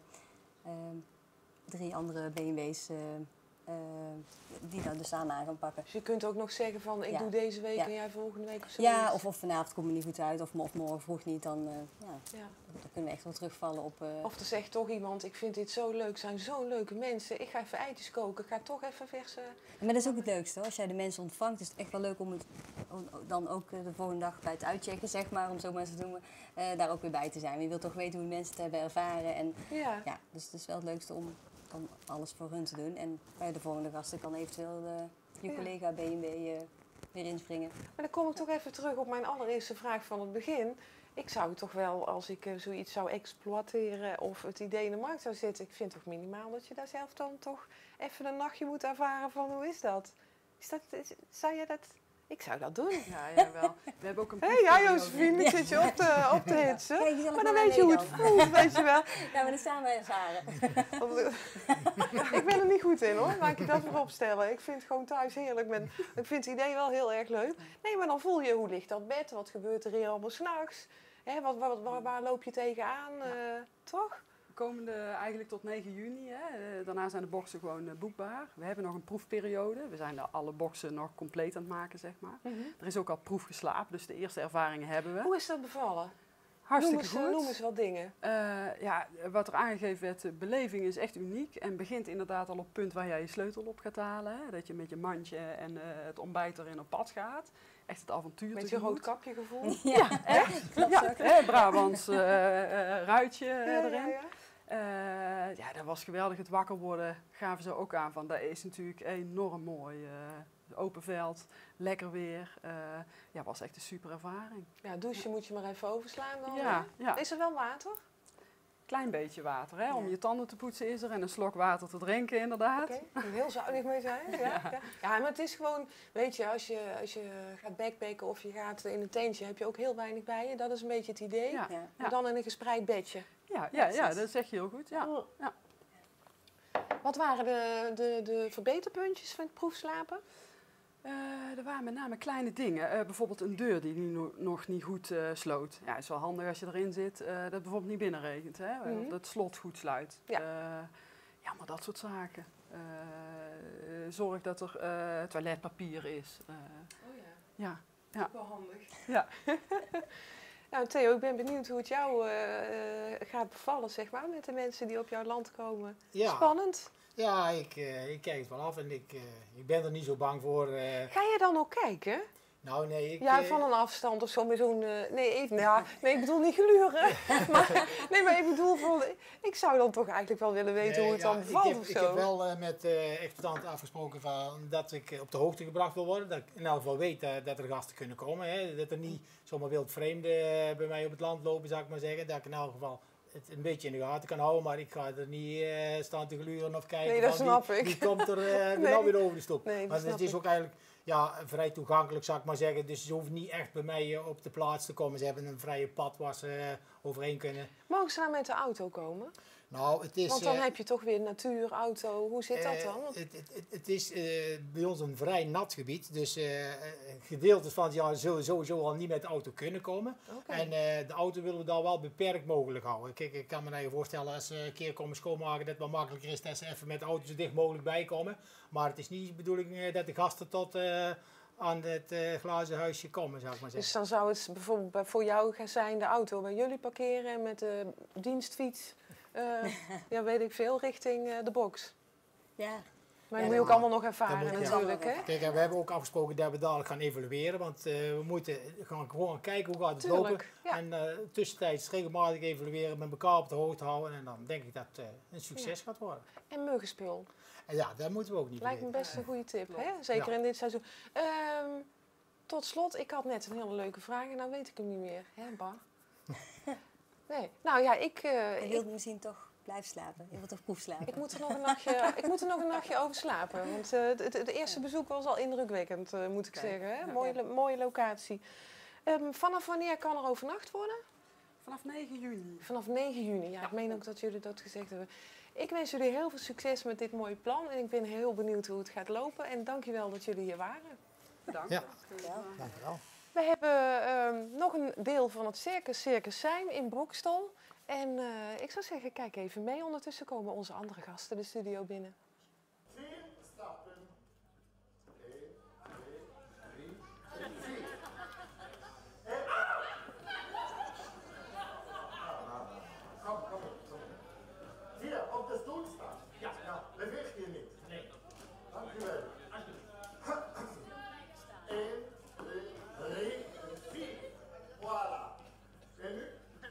drie andere BMW's die dan dus samen aan gaan pakken. Dus je kunt ook nog zeggen van ik doe deze week en jij volgende week of zo. Ja, of vanavond komt het niet goed uit of morgen vroeg niet, dan kunnen we echt wel terugvallen op... Of er zegt toch iemand, ik vind dit zo leuk, zijn zo'n leuke mensen, ik ga even eitjes koken, ik ga toch even verse... Maar dat is ook het leukste, hoor. Als jij de mensen ontvangt, is het echt wel leuk om dan ook de volgende dag bij het uitchecken, zeg maar, om zo maar eens te noemen, daar ook weer bij te zijn. Je wilt toch weten hoe mensen het hebben ervaren. En, dus het is wel het leukste om alles voor hun te doen. En bij de volgende gasten kan eventueel je collega BMW weer inspringen. Maar dan kom ik toch even terug op mijn allereerste vraag van het begin. Ik zou toch wel, als ik zoiets zou exploiteren of het idee in de markt zou zetten, ik vind toch minimaal dat je daar zelf dan toch even een nachtje moet ervaren van hoe is dat? Zou jij dat... Ik zou dat doen. Ja, jawel. We hebben ook een Josephine, ik zit je op te hitsen. Kijk, maar dan weet je hoe het voelt, weet je wel. Ja, maar dat staan we ervaren. Ik ben er niet goed in hoor, laat ik je dat voorop stellen. Ik vind het gewoon thuis heerlijk. Ik vind het idee wel heel erg leuk. Nee, maar dan voel je hoe ligt dat bed, wat gebeurt er hier allemaal 's nachts. Waar loop je tegenaan, toch? Komende eigenlijk tot 9 juni. Hè. Daarna zijn de boxen gewoon boekbaar. We hebben nog een proefperiode. We zijn alle boxen nog compleet aan het maken, zeg maar. Er is ook al proef geslapen, dus de eerste ervaringen hebben we. Hoe is dat bevallen? Hartstikke goed. Noem eens wat dingen. Wat er aangegeven werd, de beleving is echt uniek. En begint inderdaad al op het punt waar jij je sleutel op gaat halen. Hè. Dat je met je mandje en het ontbijt erin op pad gaat. Echt het avontuur met je rood kapje gevoel. Ja, echt. Brabants ruitje erin. Dat was geweldig. Het wakker worden gaven ze ook aan van. Dat is natuurlijk enorm mooi. Open veld, lekker weer. Was echt een super ervaring. Ja, douchen moet je maar even overslaan dan. Ja. Is er wel water? Klein beetje water, hè? Om je tanden te poetsen is er en een slok water te drinken inderdaad. Oké, moet heel zuinig mee zijn. Ja, maar het is gewoon, weet je, als je gaat backpacken of je gaat in een tentje, heb je ook heel weinig bij je. Dat is een beetje het idee. Ja. Maar dan in een gespreid bedje. Ja, dat zeg je heel goed. Ja. Wat waren de verbeterpuntjes van het proefslapen? Er waren met name kleine dingen. Bijvoorbeeld een deur die nog niet goed sloot. Ja, het is wel handig als je erin zit dat het bijvoorbeeld niet binnenregent. Hè? Dat het slot goed sluit. Maar dat soort zaken. Zorg dat er toiletpapier is. Ja. Wel handig. Ja. Nou, Theo, ik ben benieuwd hoe het jou gaat bevallen, zeg maar, met de mensen die op jouw land komen. Ja. Spannend. Ja, ik kijk het wel af en ik ben er niet zo bang voor. Ga jij dan ook kijken? Nou, nee. Van een afstand of zo met zo'n... ik bedoel niet gluren. maar ik bedoel, ik zou dan toch eigenlijk wel willen weten hoe het dan bevalt of zo. Ik heb wel met exploitanten afgesproken dat ik op de hoogte gebracht wil worden. Dat ik in elk geval weet dat er gasten kunnen komen. Hè. Dat er niet zomaar wildvreemden bij mij op het land lopen, zou ik maar zeggen. Dat ik in elk geval het een beetje in de gaten kan houden, maar ik ga er niet staan te gluren of kijken. Nee, dat snap ik. Die komt er nou weer over de stop. Nee, maar het is ook eigenlijk vrij toegankelijk, zou ik maar zeggen. Dus ze hoeven niet echt bij mij op de plaats te komen. Ze hebben een vrije pad waar ze overheen kunnen. Mogen ze nou met de auto komen? Nou, het is, want dan heb je toch weer natuur, auto. Hoe zit dat dan? Het is bij ons een vrij nat gebied. Dus gedeeltes van het jaar zullen sowieso al niet met de auto kunnen komen. Okay. En de auto willen we dan wel beperkt mogelijk houden. Kijk, ik kan me nou voorstellen als ze een keer komen schoonmaken dat het wel makkelijker is dat ze even met de auto zo dicht mogelijk bij komen. Maar het is niet de bedoeling dat de gasten tot aan het glazen huisje komen, zou ik maar Dus zeggen. dan zou het bijvoorbeeld voor jou gaan zijn de auto bij jullie parkeren en met de dienstfiets, ja weet ik veel, richting de box. Ja, Maar Ja, dat moet je ook dat- allemaal nog ervaren dat moet- ja. natuurlijk, hè? Kijk, en we hebben ook afgesproken dat we dadelijk gaan evalueren, want we moeten gewoon kijken hoe gaat het lopen. Tuurlijk, ja. En tussentijds regelmatig evalueren, met elkaar op de hoogte houden en dan denk ik dat het een succes gaat worden. En muggenspul. En ja, dat moeten we ook niet Lijkt me vergeten. best een goede tip, hè? Zeker Ja. in dit seizoen. Tot slot, ik had net een hele leuke vraag en nou weet ik hem niet meer. Hè, Ba? Nee. Nou ja, je wilt misschien toch blijven slapen. Je wilt toch proefslapen. ik moet er nog een nachtje over slapen. Want het eerste bezoek was al indrukwekkend, moet ik Kijk, zeggen. Hè? ja. Mooie locatie. Vanaf wanneer kan er overnacht worden? Vanaf 9 juni. Vanaf 9 juni. Ja, ik meen ook dat jullie dat gezegd hebben. Ik wens jullie heel veel succes met dit mooie plan. En ik ben heel benieuwd hoe het gaat lopen. En dankjewel dat jullie hier waren. Bedankt. Ja. Ja. Dankjewel. We hebben nog een deel van het Circus Zijn in Brokstol. En ik zou zeggen, kijk even mee. Ondertussen komen onze andere gasten de studio binnen. 10 stappen. 1, 2, 3, 4. Kom. 4, op de stoel staan. Ja. Beweeg je niet. Nee. Dank u wel. 1, 2, 3, 4. Voilà. En nu?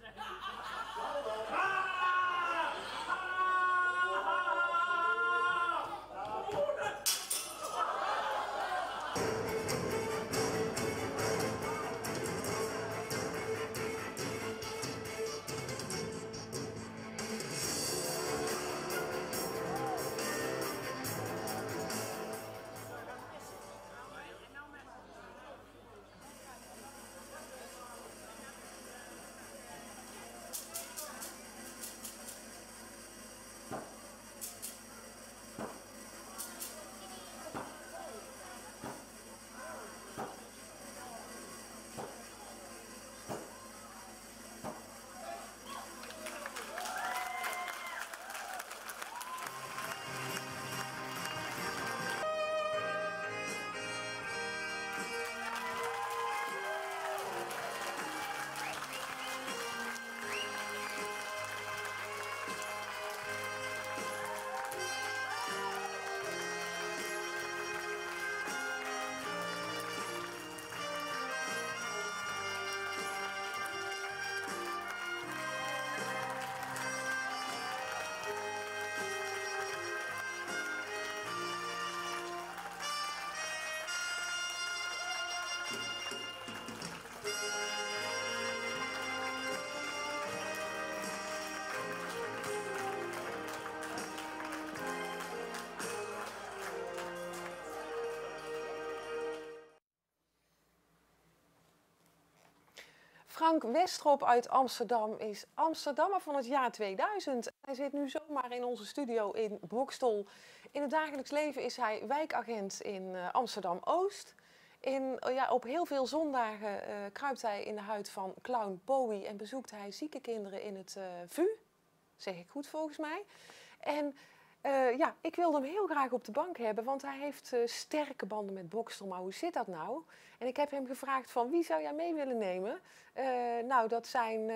Frank Westrop uit Amsterdam is Amsterdammer van het jaar 2000. Hij zit nu zomaar in onze studio in Brokstol. In het dagelijks leven is hij wijkagent in Amsterdam-Oost. Op heel veel zondagen kruipt hij in de huid van clown Bowie en bezoekt hij zieke kinderen in het VU. Zeg ik goed volgens mij. En ik wilde hem heel graag op de bank hebben, want hij heeft sterke banden met Brokstol. Maar hoe zit dat nou? En ik heb hem gevraagd van wie zou jij mee willen nemen? Dat zijn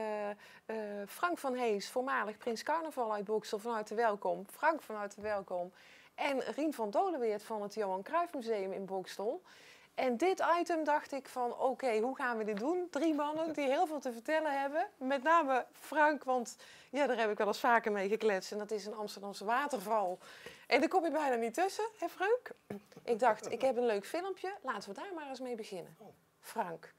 Frank van Hees, voormalig Prins Carnaval uit Brokstol, van harte welkom. Frank, van harte welkom. En Rien van Doleweert van het Johan Cruijff Museum in Brokstol. En dit item dacht ik van, oké, hoe gaan we dit doen? 3 mannen die heel veel te vertellen hebben. Met name Frank, want ja, daar heb ik wel eens vaker mee gekletst. En dat is een Amsterdamse waterval. En daar kom je bijna niet tussen, hè Frank? Ik dacht, ik heb een leuk filmpje. Laten we daar maar eens mee beginnen. Frank.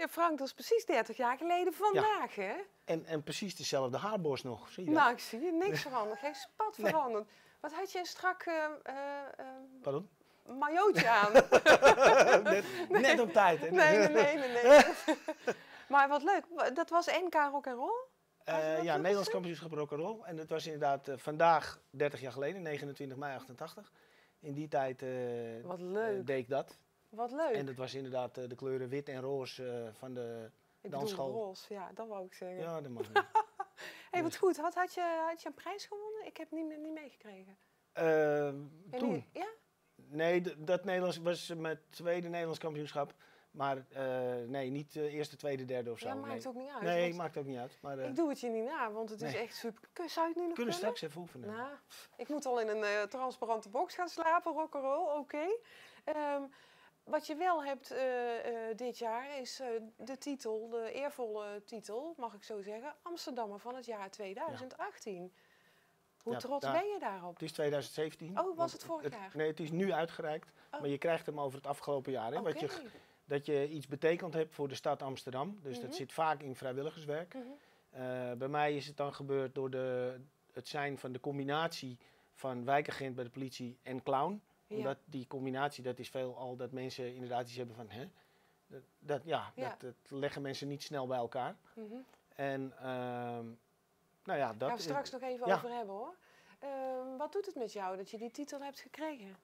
Ja, Frank, dat is precies 30 jaar geleden vandaag, hè? En precies dezelfde haarborst nog, zie je dat? Nou, ik zie je niks veranderd. Geen spat veranderd. Wat had je een strak Pardon? majootje aan? Net op tijd, hè? Nee. Maar wat leuk. Dat was NK Rock'n'Roll? Ja, Nederlands kampioenschap rock'n'roll. En dat was inderdaad vandaag 30 jaar geleden, 29 mei 88. In die tijd Wat leuk. deed ik dat. Wat leuk. En dat was inderdaad de kleuren wit en roze van de Ik dansschool. bedoel roze, ja, dat wou ik zeggen. Ja, dat mag niet. Hey, wat goed. Had je een prijs gewonnen? Ik heb niet meegekregen. Toen? Ja? Nee, dat Nederlands was mijn tweede Nederlands kampioenschap. Maar nee, niet eerste, tweede, derde of zo. Ja, maakt nee. ook niet uit. Nee, want maakt ook niet uit. Maar, ik doe het je niet na, want het is echt super. Zou je het nu nog kunnen straks even oefenen. Nou, ik moet al in een transparante box gaan slapen, rock'n'roll, oké. Wat je wel hebt dit jaar is de titel, de eervolle titel, mag ik zo zeggen, Amsterdammer van het jaar 2018. Hoe trots ben je daarop? Het is 2017. Oh, was het vorig jaar? Nee, het is nu uitgereikt. Oh. Maar je krijgt hem over het afgelopen jaar. Hè, dat je iets betekend hebt voor de stad Amsterdam. Dus dat zit vaak in vrijwilligerswerk. Bij mij is het dan gebeurd door het zijn van de combinatie van wijkagent bij de politie en clown. Omdat die combinatie, dat is veelal dat mensen inderdaad iets hebben van... Hè? Dat leggen mensen niet snel bij elkaar. En nou ja, dat... Daar gaan we straks nog even over hebben, hoor. Wat doet het met jou dat je die titel hebt gekregen?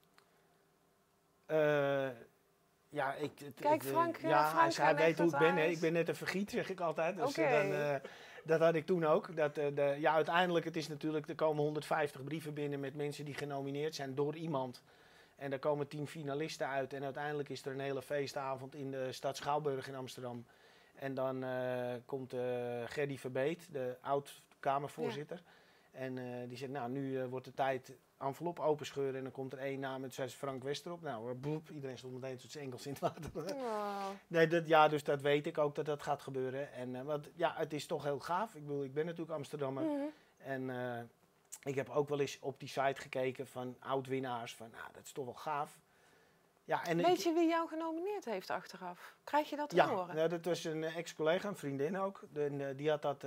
Kijk, Frank, hij weet hoe ik ben. Hè. Ik ben net een vergiet, zeg ik altijd. Dus dat had ik toen ook. Uiteindelijk, het is natuurlijk, er komen 150 brieven binnen met mensen die genomineerd zijn door iemand. En daar komen 10 finalisten uit. En uiteindelijk is er een hele feestavond in de stad Schouwburg in Amsterdam. En dan komt Gerdy Verbeet, de oud-Kamervoorzitter. Ja. En die zegt, nou, nu wordt de tijd envelop openscheuren. En dan komt er één naam en zei Frank Westerop. Nou, boep, iedereen stond meteen tot zijn enkels in het water. Oh. Nee, dus dat weet ik ook dat dat gaat gebeuren. En want het is toch heel gaaf. Ik bedoel, ik ben natuurlijk Amsterdammer. En ik heb ook wel eens op die site gekeken van oud-winnaars. Van, nou, dat is toch wel gaaf. Ja, en weet je wie jou genomineerd heeft achteraf? Krijg je dat te horen? Ja, dat was een ex-collega, een vriendin ook. Die had dat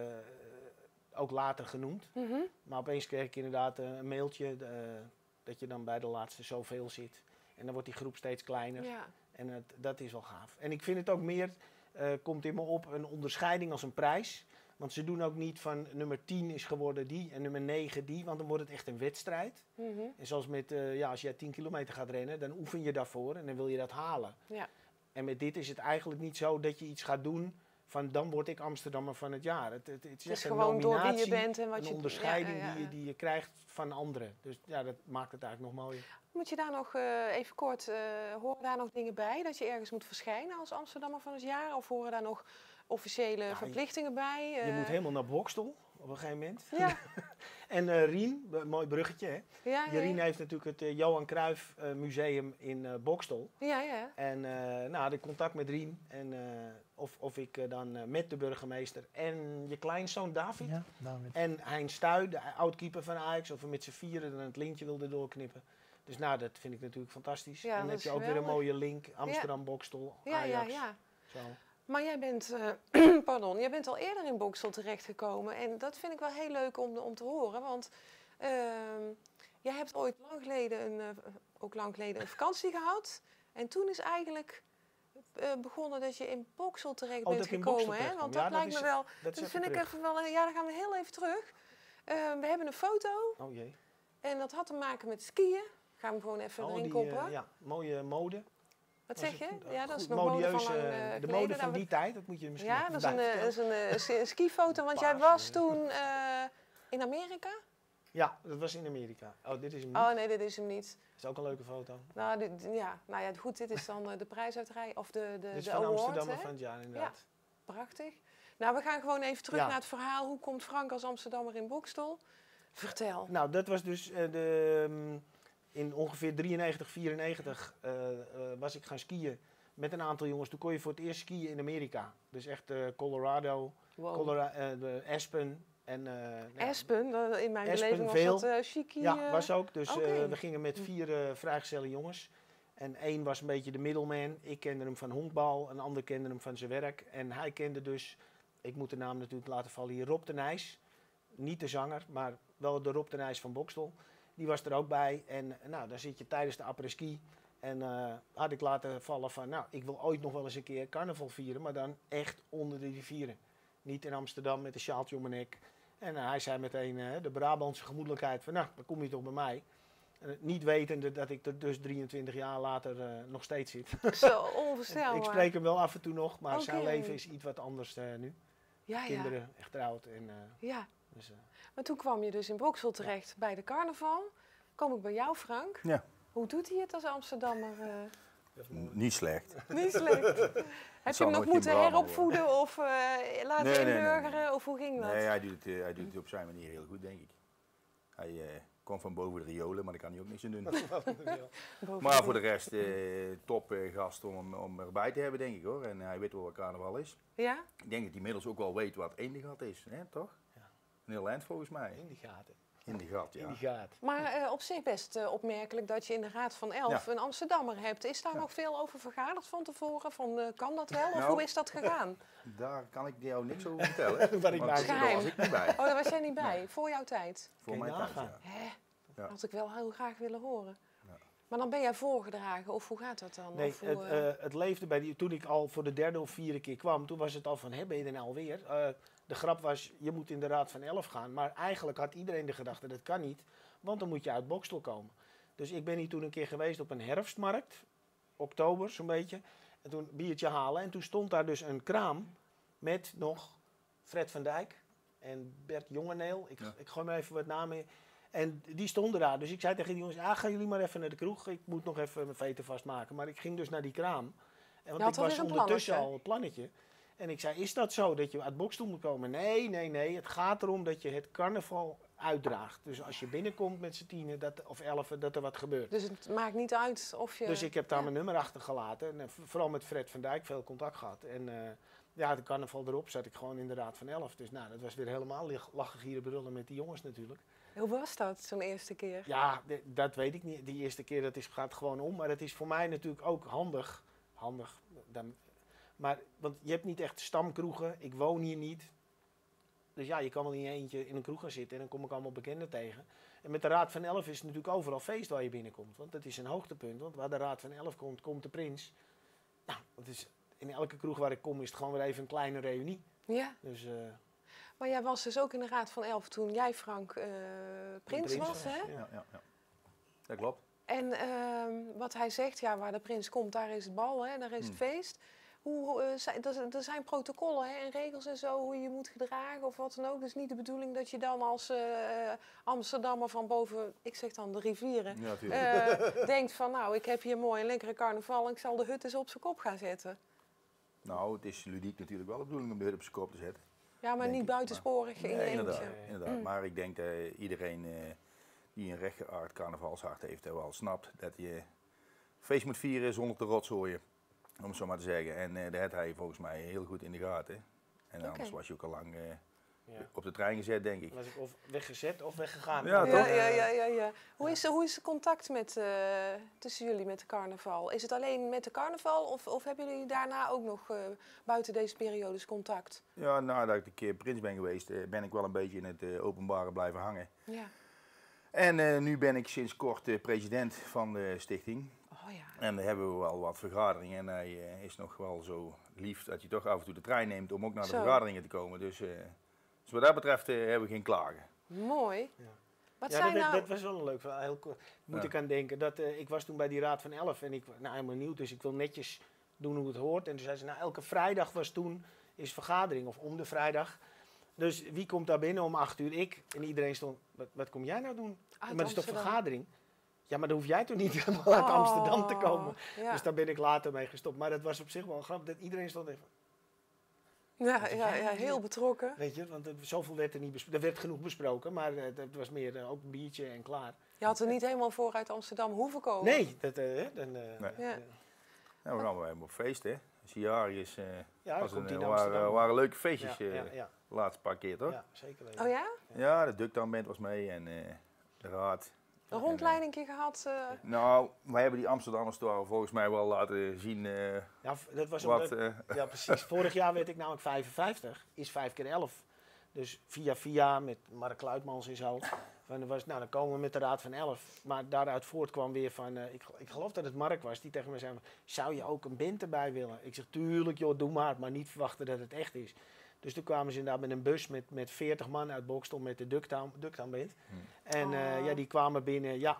ook later genoemd. Maar opeens kreeg ik inderdaad een mailtje dat je dan bij de laatste zoveel zit. En dan wordt die groep steeds kleiner. Ja. En dat is wel gaaf. En ik vind het ook meer, komt in me op, een onderscheiding als een prijs. Want ze doen ook niet van nummer 10 is geworden die en nummer 9 die. Want dan wordt het echt een wedstrijd. En zoals met, als jij 10 kilometer gaat rennen, dan oefen je daarvoor en dan wil je dat halen. Ja. En met dit is het eigenlijk niet zo dat je iets gaat doen van dan word ik Amsterdammer van het jaar. Het is echt gewoon een nominatie, door wie je bent en wat een je onderscheiding die je krijgt van anderen. Dus ja, dat maakt het eigenlijk nog mooier. Moet je daar nog even kort, horen daar nog dingen bij? Dat je ergens moet verschijnen als Amsterdammer van het jaar? Of horen daar nog officiële verplichtingen bij? Je moet helemaal naar Bokstel op een gegeven moment. Ja. En Rien, mooi bruggetje hè. Ja, Rien heeft natuurlijk het Johan Cruijff Museum in Bokstel. Ja, ja. En had ik contact met Rien. En of ik dan met de burgemeester en je kleinzoon David. Ja, en Hein Stuy, de oud-keeper van Ajax. Of we met z'n vieren dan het lintje wilden doorknippen. Dus nou, dat vind ik natuurlijk fantastisch. Ja, en dan heb je ook weer een mooie link. Amsterdam, Bokstel, Ajax. Ja. Zo. Maar jij bent, jij bent al eerder in Bokstel terechtgekomen. En dat vind ik wel heel leuk om te horen. Want jij hebt ooit lang geleden een vakantie gehad. En toen is eigenlijk begonnen dat je in Bokstel terecht bent gekomen. Hè? Want dat lijkt me wel, dat vind ik even wel, dan gaan we heel even terug. We hebben een foto. Oh jee. En dat had te maken met skiën. Gaan we gewoon even erin koppelen. Mooie mode. Wat zeg je? Ja, dat is nog mode van lang de mode van die tijd, dat moet je misschien dat is een skifoto, want jij was toen in Amerika? Ja, dat was in Amerika. Oh, dit is hem niet? Oh nee, dit is hem niet. Dat is ook een leuke foto. Nou ja, goed, dit is dan de prijsuitreiking, of de dit is de van award. Amsterdammer van het jaar, inderdaad. Ja, prachtig. Nou, we gaan gewoon even terug naar het verhaal. Hoe komt Frank als Amsterdammer in Bokstel? Vertel. Nou, dat was dus in ongeveer 93, 94 was ik gaan skiën met een aantal jongens. Toen kon je voor het eerst skiën in Amerika. Dus echt Colorado, Aspen. En, Aspen, in mijn Aspen, beleving was dat chic. Ja, was ook. Dus we gingen met 4 vrijgezelle jongens. En één was een beetje de middleman. Ik kende hem van honkbal, een ander kende hem van zijn werk. En hij kende dus, ik moet de naam natuurlijk laten vallen hier, Rob de Nijs. Niet de zanger, maar wel de Rob de Nijs van Bokstel. Die was er ook bij. En nou, dan zit je tijdens de après-ski. En had ik laten vallen van, nou, ik wil ooit nog wel eens een keer carnaval vieren. Maar dan echt onder de rivieren. Niet in Amsterdam met een sjaaltje om mijn nek. En hij zei meteen de Brabantse gemoedelijkheid van, nou, dan kom je toch bij mij. Niet wetende dat ik er dus 23 jaar later nog steeds zit. Zo onvoorstelbaar. Ik spreek hem wel af en toe nog, maar Oké. zijn leven is iets wat anders nu. Ja, ja. Kinderen, getrouwd. En, Ja. dus, Maar toen kwam je dus in Boksel terecht bij de carnaval. Kom ik bij jou, Frank. Ja. Hoe doet hij het als Amsterdammer? Niet slecht. Niet slecht. Heb je hem nog moeten heropvoeden of laten inburgeren? Of hoe ging dat? Nee, hij doet het op zijn manier heel goed, denk ik. Hij komt van boven de riolen, maar daar kan hij ook niks aan doen. Maar voor de rest, top gast om erbij te hebben, denk ik hoor. En hij weet wel wat carnaval is. Ja? Ik denk dat hij inmiddels ook wel weet wat Indigat is, hè, toch? Ja. Een heel eind volgens mij. in die gaten. Indigat, ja. In die gaten. Maar op zich best opmerkelijk dat je in de Raad van Elf een Amsterdammer hebt. Is daar nog veel over vergaderd van tevoren? Van, kan dat wel? Of Nou, hoe is dat gegaan? Daar kan ik jou niks over vertellen. Waar ik want bij daar was ik niet bij. Oh, daar was jij niet bij? Voor jouw tijd? Voor Kun je mijn tijd, nagaan. ja. Hè? Ja. Dat had ik wel heel graag willen horen. Ja. Maar dan ben jij voorgedragen, of hoe gaat dat dan? Nee, Of hoe, het leefde bij die, toen ik al voor de 3e of 4e keer kwam, toen was het al van, ben je er nou alweer? De grap was, je moet in de Raad van 11 gaan. Maar eigenlijk had iedereen de gedachte, dat kan niet, want dan moet je uit Bokstel komen. Dus ik ben hier toen een keer geweest op een herfstmarkt, oktober zo'n beetje. En toen een biertje halen en toen stond daar dus een kraam met nog Fred van Dijk en Bert Jongeneel. Ik gooi maar even wat namen in. En die stonden daar. Dus ik zei tegen die jongens, gaan jullie maar even naar de kroeg. Ik moet nog even mijn veten vastmaken. Maar ik ging dus naar die kraam. En want ik was ondertussen al een plannetje. En ik zei, is dat zo dat je uit Bokstel moet komen? Nee. Het gaat erom dat je het carnaval uitdraagt. Dus als je binnenkomt met z'n 10 of 11, dat er wat gebeurt. Dus het maakt niet uit of je... Dus ik heb daar mijn nummer achtergelaten. En vooral met Fred van Dijk veel contact gehad. En de carnaval erop zat ik gewoon in de Raad van 11. Dus nou, dat was weer helemaal lachen, gieren, brullen met die jongens natuurlijk. Hoe was dat, zo'n eerste keer? Ja, dat weet ik niet. Die eerste keer, gaat gewoon om. Maar het is voor mij natuurlijk ook handig. Maar, want je hebt niet echt stamkroegen. Ik woon hier niet. Dus ja, je kan wel in je eentje in een kroeg gaan zitten. En dan kom ik allemaal bekenden tegen. En met de Raad van 11 is het natuurlijk overal feest waar je binnenkomt. Want dat is een hoogtepunt. Want waar de Raad van 11 komt, komt de prins. Nou, dat is, in elke kroeg waar ik kom is het gewoon weer even een kleine reunie. Ja. Dus... Maar jij was dus ook in de Raad van 11 toen jij, Frank, prins was, hè? Ja. Dat klopt. En wat hij zegt, ja, waar de prins komt, daar is het bal, hè? Daar is het feest. Er zijn protocollen, hè, en regels en zo, hoe je moet gedragen of wat dan ook. Dus niet de bedoeling dat je dan als Amsterdammer van boven, ik zeg dan de rivieren, denkt van, nou, ik heb hier mooi een lekkere carnaval en ik zal de hut eens op zijn kop gaan zetten. Nou, het is ludiek natuurlijk wel de bedoeling om de hut op zijn kop te zetten. Ja, maar niet buitensporig in je eentje. Inderdaad. Maar ik denk dat iedereen die een rechtgeaard carnavalshart heeft, wel snapt dat je feest moet vieren zonder te rotzooien, om het zo maar te zeggen. En dat had hij volgens mij heel goed in de gaten. En anders was je ook al lang op de trein gezet, denk ik. Was ik of weggezet of weggegaan. Ja, toch? Ja. Hoe is het contact tussen jullie met de carnaval? Is het alleen met de carnaval of hebben jullie daarna ook nog buiten deze periodes contact? Ja, nadat ik een keer prins ben geweest, ben ik wel een beetje in het openbare blijven hangen. Ja. En nu ben ik sinds kort president van de stichting. Oh ja. En daar hebben we wel wat vergaderingen. En hij is nog wel zo lief dat hij toch af en toe de trein neemt om ook naar de vergaderingen te komen. Dus wat dat betreft hebben we geen klagen. Mooi. Ja. Wat zijn dat was wel een leuk verhaal. Heel kort. Moet ik aan denken. Ik was toen bij die Raad van 11 en ik was helemaal nieuw. Dus ik wil netjes doen hoe het hoort. En toen zei ze, elke vrijdag was toen is vergadering. Of om de vrijdag. Dus wie komt daar binnen om 8 uur? Ik. En iedereen stond, wat kom jij nou doen? Maar dat is toch vergadering? Ja, maar dan hoef jij toch niet helemaal uit Amsterdam te komen. Ja. Dus daar ben ik later mee gestopt. Maar dat was op zich wel een grap. Dat iedereen stond even... Ja, heel betrokken. Weet je, want zoveel werd er niet besproken. Er werd genoeg besproken, maar het was meer ook een biertje en klaar. Je had er niet helemaal voor uit Amsterdam hoeven komen. Nee, Ja, we gaan wel even op feest, hè. Als hij jarig is, waren leuke feestjes de laatste paar keer, toch? Ja, zeker weten. Oh ja? Ja, de Ducktown Band was mee en de Raad. Een rondleidingje gehad? Nou, wij hebben die Amsterdammers toch volgens mij wel laten zien Ja, dat was wat... ja, precies. Vorig jaar werd ik namelijk 55, is 5 keer 11. Dus via met Mark Kluitmans en zo. Dan komen we met de Raad van 11. Maar daaruit voortkwam weer van, ik geloof dat het Mark was, die tegen me zei, zou je ook een band erbij willen? Ik zeg, tuurlijk joh, doe maar niet verwachten dat het echt is. Dus toen kwamen ze inderdaad met een bus met 40 man uit Bokstel met de Ducktown Band. En ja, die kwamen binnen, ja,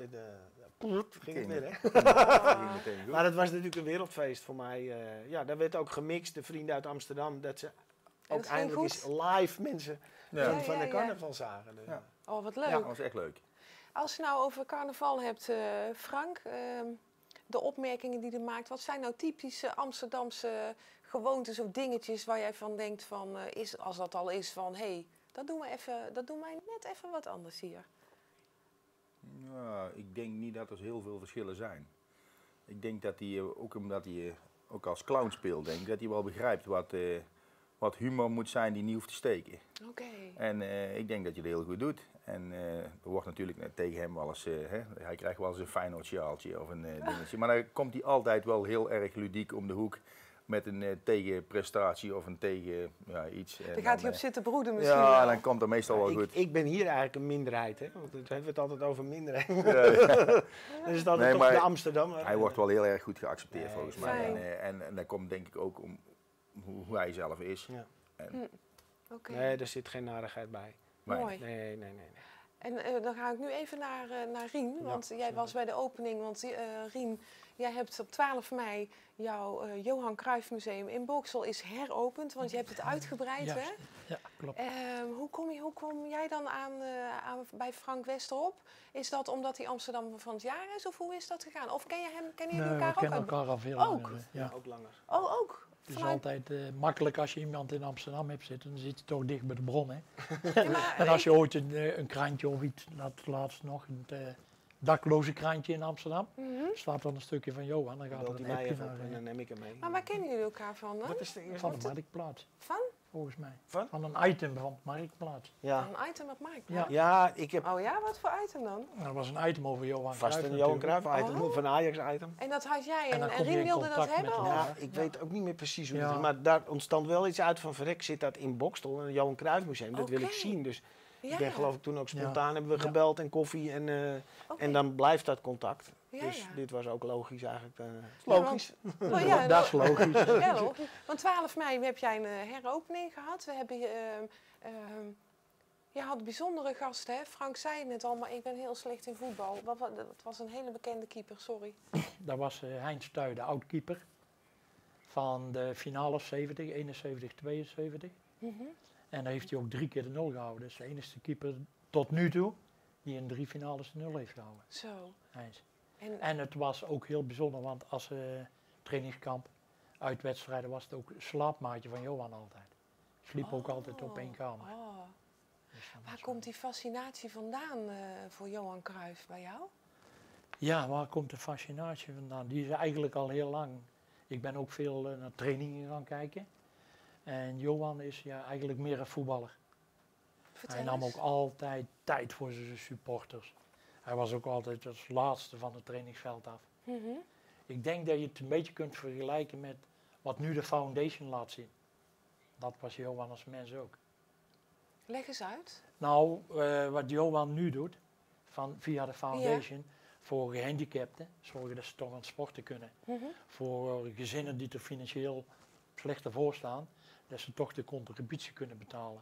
ging het weer, hè? Maar dat was natuurlijk een wereldfeest voor mij. Ja, daar werd ook gemixt, de vrienden uit Amsterdam, dat ze ook eindelijk eens live mensen van de carnaval zagen. Dus. Ja. Oh, wat leuk. Ja, dat was echt leuk. Als je nou over carnaval hebt, Frank, de opmerkingen die je maakt, wat zijn nou typische Amsterdamse gewoontes of dingetjes waar jij van denkt van, als dat al is, van hé, dat doen wij net even wat anders hier. Ja, ik denk niet dat er heel veel verschillen zijn. Ik denk dat hij, ook omdat hij ook als clown speelt, denk ik, dat hij wel begrijpt wat humor moet zijn die niet hoeft te steken. Oké. En ik denk dat je het heel goed doet. En er wordt natuurlijk tegen hem wel eens, hij krijgt wel eens een Feyenoord sjaaltje of een dingetje. Maar dan komt hij altijd wel heel erg ludiek om de hoek met een tegenprestatie of een iets. Dan gaat hij op zitten broeden misschien ja, wel. dan komt dat meestal wel goed. Ik ben hier eigenlijk een minderheid, hè? Want dan hebben we het altijd over minderheid. Dan is dat Nee, toch de Amsterdammer. Hij wordt wel heel erg goed geaccepteerd volgens mij. En dat komt denk ik ook om hoe hij zelf is. Ja. Okay. Nee, er zit geen narigheid bij. Mooi. Nee. En dan ga ik nu even naar Rien, want jij was bij de opening. Want Rien, jij hebt op 12 mei jouw Johan Cruijff Museum in Boksel is heropend, want je hebt het uitgebreid, hè? Ja, klopt. Hoe kom jij dan aan bij Frank Westerop? Is dat omdat hij Amsterdam van het jaar is, of hoe is dat gegaan? Of kennen jullie elkaar ook? We kennen elkaar al veel langer. Ja. Ook langer. Oh, ook? Het is altijd makkelijk als je iemand in Amsterdam hebt zitten, dan zit je toch dicht bij de bron. Hè? Ja, en als je ooit een krantje of iets, laatst nog, het dakloze krantje in Amsterdam, staat dan een stukje van Johan, dan gaat Dat er hij een mij appje even naar. op en dan neem ik hem mee. Maar waar kennen jullie elkaar van dan? Wat is de eerste? Van de Marktplaats. Van? Volgens mij. Van een item van Marktplaats. Ja. Een item op Marktplaats? Ja, ik heb... Oh ja, wat voor item dan? Dat was een item over Johan Vast Cruijff een Johan Cruijff item, Oh. van Ajax item. En dat had jij En dan en kom je Rien in wilde dat contact met hebben? hem. Of? Ja, ik weet ook niet meer precies hoe het is, maar daar ontstond wel iets uit van verrek zit dat in Bokstel, een Johan Cruijff Museum, dat wil ik Oké. zien. Dus Ja. ik ben geloof ik toen ook spontaan, Ja. hebben we gebeld en koffie en dan blijft dat contact. Ja, Dus ja. dit was ook logisch eigenlijk. Logisch. Ja, Dat is logisch. Ja, logisch. Want 12 mei heb jij een heropening gehad. We hebben je had bijzondere gasten, hè? Frank zei het net al, maar ik ben heel slecht in voetbal. Dat was een hele bekende keeper, sorry. Dat was Heinz Stuy, de oud-keeper van de finales 70, 71, 72. En daar heeft hij ook 3 keer de 0 gehouden. Dat is de enige keeper tot nu toe die in 3 finales de 0 heeft gehouden. Zo. Heinz. En het was ook heel bijzonder, want als trainingskamp, uitwedstrijden was het ook een slaapmaatje van Johan altijd. Sliep ook altijd op één kamer. Oh. Dus dat Waar was komt die fascinatie vandaan voor Johan Cruijff bij jou? Ja, waar komt de fascinatie vandaan? Die is eigenlijk al heel lang. Ik ben ook veel naar trainingen gaan kijken. En Johan is eigenlijk meer een voetballer. Vertel Hij nam eens. ook altijd tijd voor zijn supporters. Hij was ook altijd als laatste van het trainingsveld af. Ik denk dat je het een beetje kunt vergelijken met wat nu de Foundation laat zien. Dat was Johan als mens ook. Leg eens uit. Nou, wat Johan nu doet, via de Foundation, voor gehandicapten, zorgen dat ze toch aan het sporten kunnen. Voor gezinnen die er financieel slechter voor staan, dat ze toch de contributie kunnen betalen.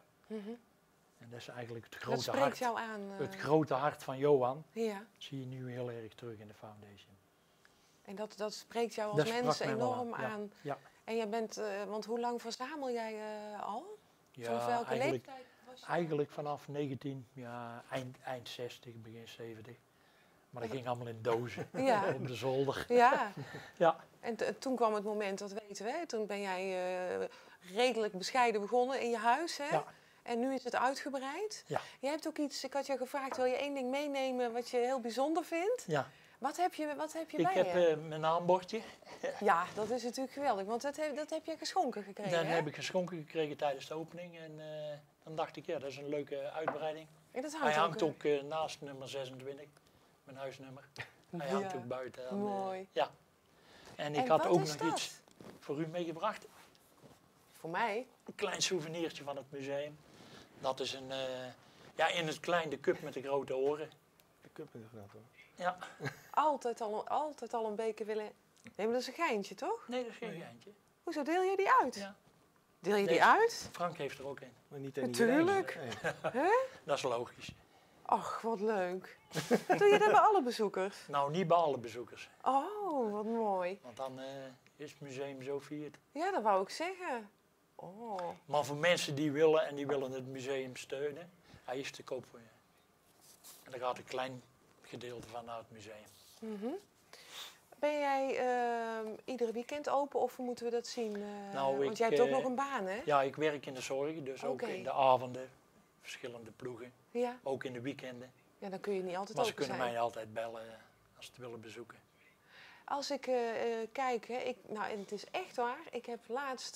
En dat is eigenlijk het Dat grote spreekt hart. jou aan. Het grote hart van Johan Ja. zie je nu heel erg terug in de Foundation. En dat spreekt jou als Dat sprak mens mij wel enorm aan, ja. aan. Ja. En jij bent, want hoe lang verzamel jij al? Ja, Vanaf welke eigenlijk, leeftijd was je? eigenlijk vanaf 19, eind 60, begin 70. Maar dat ging allemaal in dozen Ja. op de zolder. Ja. Ja. En toen kwam het moment, dat weten we, hè? Toen ben jij redelijk bescheiden begonnen in je huis, hè? Ja. En nu is het uitgebreid. Ja. Jij hebt ook iets, ik had je gevraagd, wil je één ding meenemen wat je heel bijzonder vindt? Ja. Wat heb je Ik bij heb je? mijn naambordje. Ja, dat is natuurlijk geweldig, want dat heb je geschonken gekregen, Dat hè? heb ik geschonken gekregen tijdens de opening. En dan dacht ik, ja, dat is een leuke uitbreiding. En dat Hij hangt ook, ook naast nummer 26. mijn huisnummer. Hij hangt ook buiten. En, Mooi. ja. En ik En had wat ook is nog dat? iets voor u meegebracht. Voor mij? Een klein souvenirtje van het museum. Dat is een, in het klein de cup met de grote oren. De cup met de grote oren. Ja. Altijd al een beker willen... Nee, maar dat is een geintje, toch? Nee, dat is geen geintje. Hoezo, deel je die uit? Ja. Deel je Nee, die uit? Frank heeft er ook een. Maar niet aan Natuurlijk. iedereen. Huh? Dat is logisch. Ach, wat leuk. Doe je dat bij alle bezoekers? Nou, niet bij alle bezoekers. Oh, wat mooi. Want dan is het museum zo vierd. Ja, dat wou ik zeggen. Oh. Maar voor mensen die willen en die willen het museum steunen, hij is te koop voor je. En daar gaat een klein gedeelte van naar het museum. Mhm. Ben jij iedere weekend open of hoe moeten we dat zien? Want jij hebt ook nog een baan, hè? Ja, ik werk in de zorg, dus ook in de avonden, verschillende ploegen. Ja. Ook in de weekenden. Ja, dan kun je niet altijd Maar ze open kunnen zijn. mij altijd bellen als ze het willen bezoeken. Als ik kijk, hè, en het is echt waar. Ik heb laatst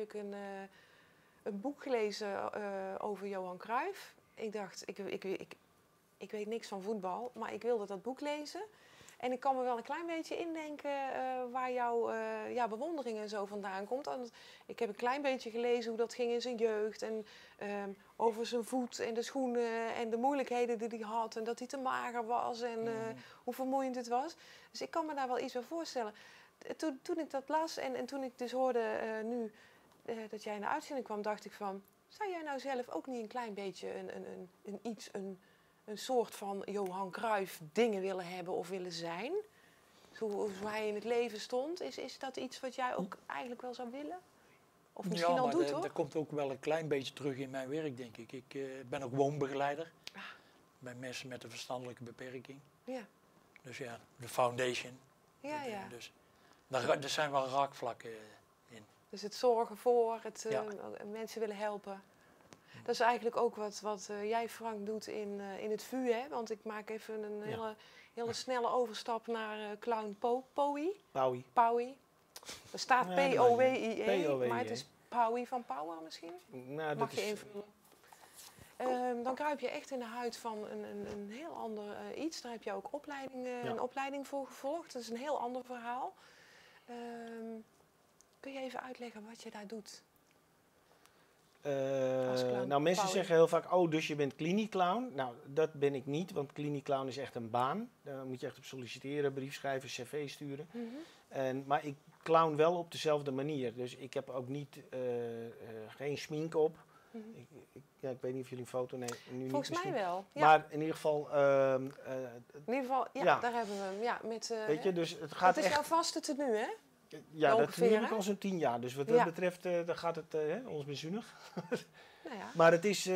een boek gelezen over Johan Cruijff. Ik dacht, ik weet niks van voetbal, maar ik wilde dat boek lezen. En ik kan me wel een klein beetje indenken waar jouw bewondering en zo vandaan komt. Want ik heb een klein beetje gelezen hoe dat ging in zijn jeugd. En over zijn voet en de schoenen en de moeilijkheden die hij had. En dat hij te mager was en hoe vermoeiend het was. Dus ik kan me daar wel iets bij voorstellen. Toen ik dat las en toen ik dus hoorde nu dat jij in de uitzending kwam, dacht ik van... Zou jij nou zelf ook niet een klein beetje een soort van Johan Cruijff dingen willen hebben of willen zijn? Zoals hij in het leven stond. Is dat iets wat jij ook eigenlijk wel zou willen? Of misschien al doet, hoor? Dat komt ook wel een klein beetje terug in mijn werk, denk ik. Ik ben ook woonbegeleider bij mensen met een verstandelijke beperking. Ja. Dus ja, de foundation. Ja, ja. Dus er zijn wel raakvlakken in. Dus het zorgen voor, mensen willen helpen. Dat is eigenlijk ook wat jij, Frank, doet in het VU, hè? Want ik maak even een hele snelle overstap naar clown Pauwie. Er staat P-O-W-I-E, maar het is Pauwie van Power misschien? Nou, mag je invullen. Dan kruip je echt in de huid van een heel ander iets. Daar heb je ook een opleiding voor gevolgd. Dat is een heel ander verhaal. Kun je even uitleggen wat je daar doet? Nou, mensen zeggen heel vaak, oh, dus je bent kliniekclown. Nou, dat ben ik niet, want kliniekclown is echt een baan. Daar moet je echt op solliciteren, brief schrijven, cv sturen. Maar ik clown wel op dezelfde manier. Dus ik heb ook niet, geen schmink op. Ik weet niet of jullie een foto nemen. Volgens mij wel. Ja. Maar in ieder geval... in ieder geval, daar hebben we hem. Ja, weet je, dus het gaat dat is jouw vaste tenue, hè? Ja, ongeveer, dat doe ik al zo'n 10 jaar. Dus wat dat betreft, dan gaat het ons benzinnig. Nou ja. Maar het is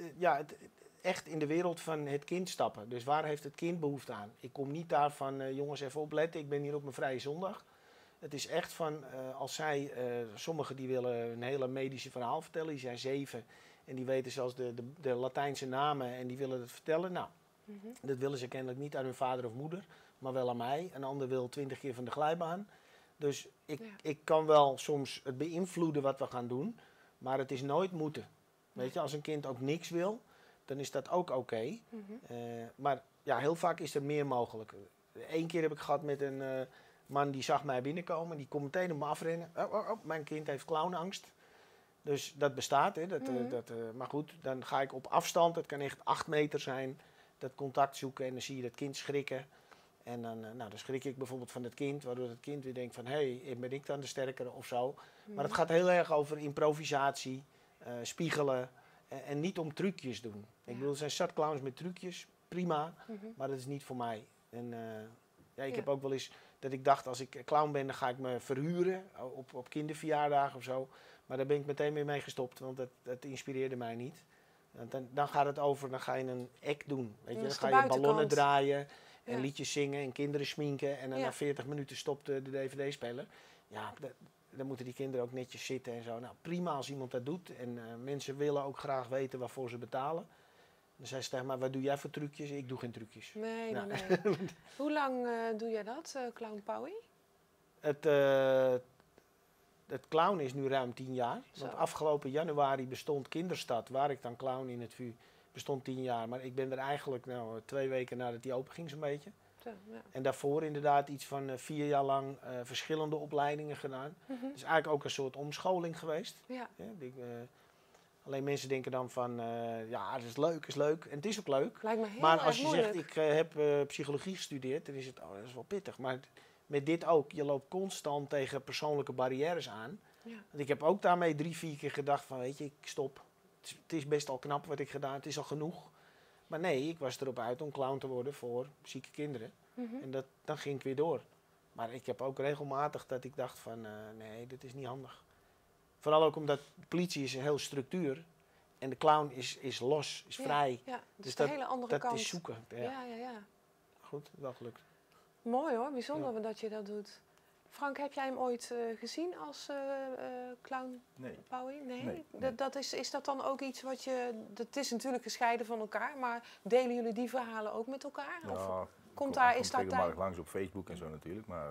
echt in de wereld van het kind stappen. Dus waar heeft het kind behoefte aan? Ik kom niet daar van, jongens even opletten, ik ben hier op mijn vrije zondag. Het is echt van, als zij, sommigen die willen een hele medische verhaal vertellen, die zijn 7 en die weten zelfs de Latijnse namen en die willen het vertellen. Nou, dat willen ze kennelijk niet aan hun vader of moeder, maar wel aan mij. Een ander wil 20 keer van de glijbaan. Dus ik kan wel soms het beïnvloeden wat we gaan doen, maar het is nooit moeten. Weet je, als een kind ook niks wil, dan is dat ook oké. Maar ja, heel vaak is er meer mogelijk. Eén keer heb ik gehad met een man die zag mij binnenkomen, die kon meteen op me afrennen. Mijn kind heeft clownangst. Dus dat bestaat. Hè, maar goed, dan ga ik op afstand, het kan echt 8 meter zijn, dat contact zoeken en dan zie je dat kind schrikken. En dan schrik ik bijvoorbeeld van het kind, waardoor het kind weer denkt van, hé, ben ik dan de sterkere of zo. Maar het gaat heel erg over improvisatie, spiegelen en niet om trucjes doen. Ik bedoel, er zijn zat clowns met trucjes, prima, maar dat is niet voor mij. En ik heb ook wel eens dat ik dacht, als ik clown ben, dan ga ik me verhuren op kinderverjaardagen of zo. Maar daar ben ik meteen mee gestopt, want dat inspireerde mij niet. Dan gaat het over, dan ga je een act doen. Weet je? Dan ga je ballonnen draaien. En liedjes zingen en kinderen schminken. En dan na 40 minuten stopt de dvd-speler. Ja, dan moeten die kinderen ook netjes zitten en zo. Nou, prima als iemand dat doet. En mensen willen ook graag weten waarvoor ze betalen. Dan zei ze tegen mij, wat doe jij voor trucjes? Ik doe geen trucjes. Nee. Hoe lang doe jij dat, Clown Pauwie? Het clown is nu ruim 10 jaar. Want afgelopen januari bestond Kinderstad, waar ik dan clown in het VU, bestond 10 jaar. Maar ik ben er eigenlijk 2 weken nadat die open ging zo'n beetje. Zo, ja. En daarvoor inderdaad iets van 4 jaar lang verschillende opleidingen gedaan. Mhm. Dus eigenlijk ook een soort omscholing geweest. Ja. Alleen mensen denken dan van, ja, dat is leuk. En het is ook leuk. Lijkt me heel Maar erg als je moeilijk. zegt, ik heb psychologie gestudeerd, dan is het, dat is wel pittig. Maar met dit ook, je loopt constant tegen persoonlijke barrières aan. Ja. Want ik heb ook daarmee 3, 4 keer gedacht van, weet je, ik stop. Het is best al knap wat ik gedaan, het is al genoeg. Maar nee, ik was erop uit om clown te worden voor zieke kinderen. Mhm. En dan ging ik weer door. Maar ik heb ook regelmatig dat ik dacht van, nee, dit is niet handig. Vooral ook omdat de politie is een heel structuur. En de clown is los, is vrij. Ja, dus de hele andere dat kant. is zoeken. Ja. Ja. Goed, wel gelukt. Mooi hoor, bijzonder dat je dat doet. Frank, heb jij hem ooit gezien als clown Nee. Pauwie? Nee? Nee. Is dat dan ook iets wat je... Dat is natuurlijk gescheiden van elkaar, maar delen jullie die verhalen ook met elkaar? Ja, Of komt regelmatig langs op Facebook en zo natuurlijk. Maar,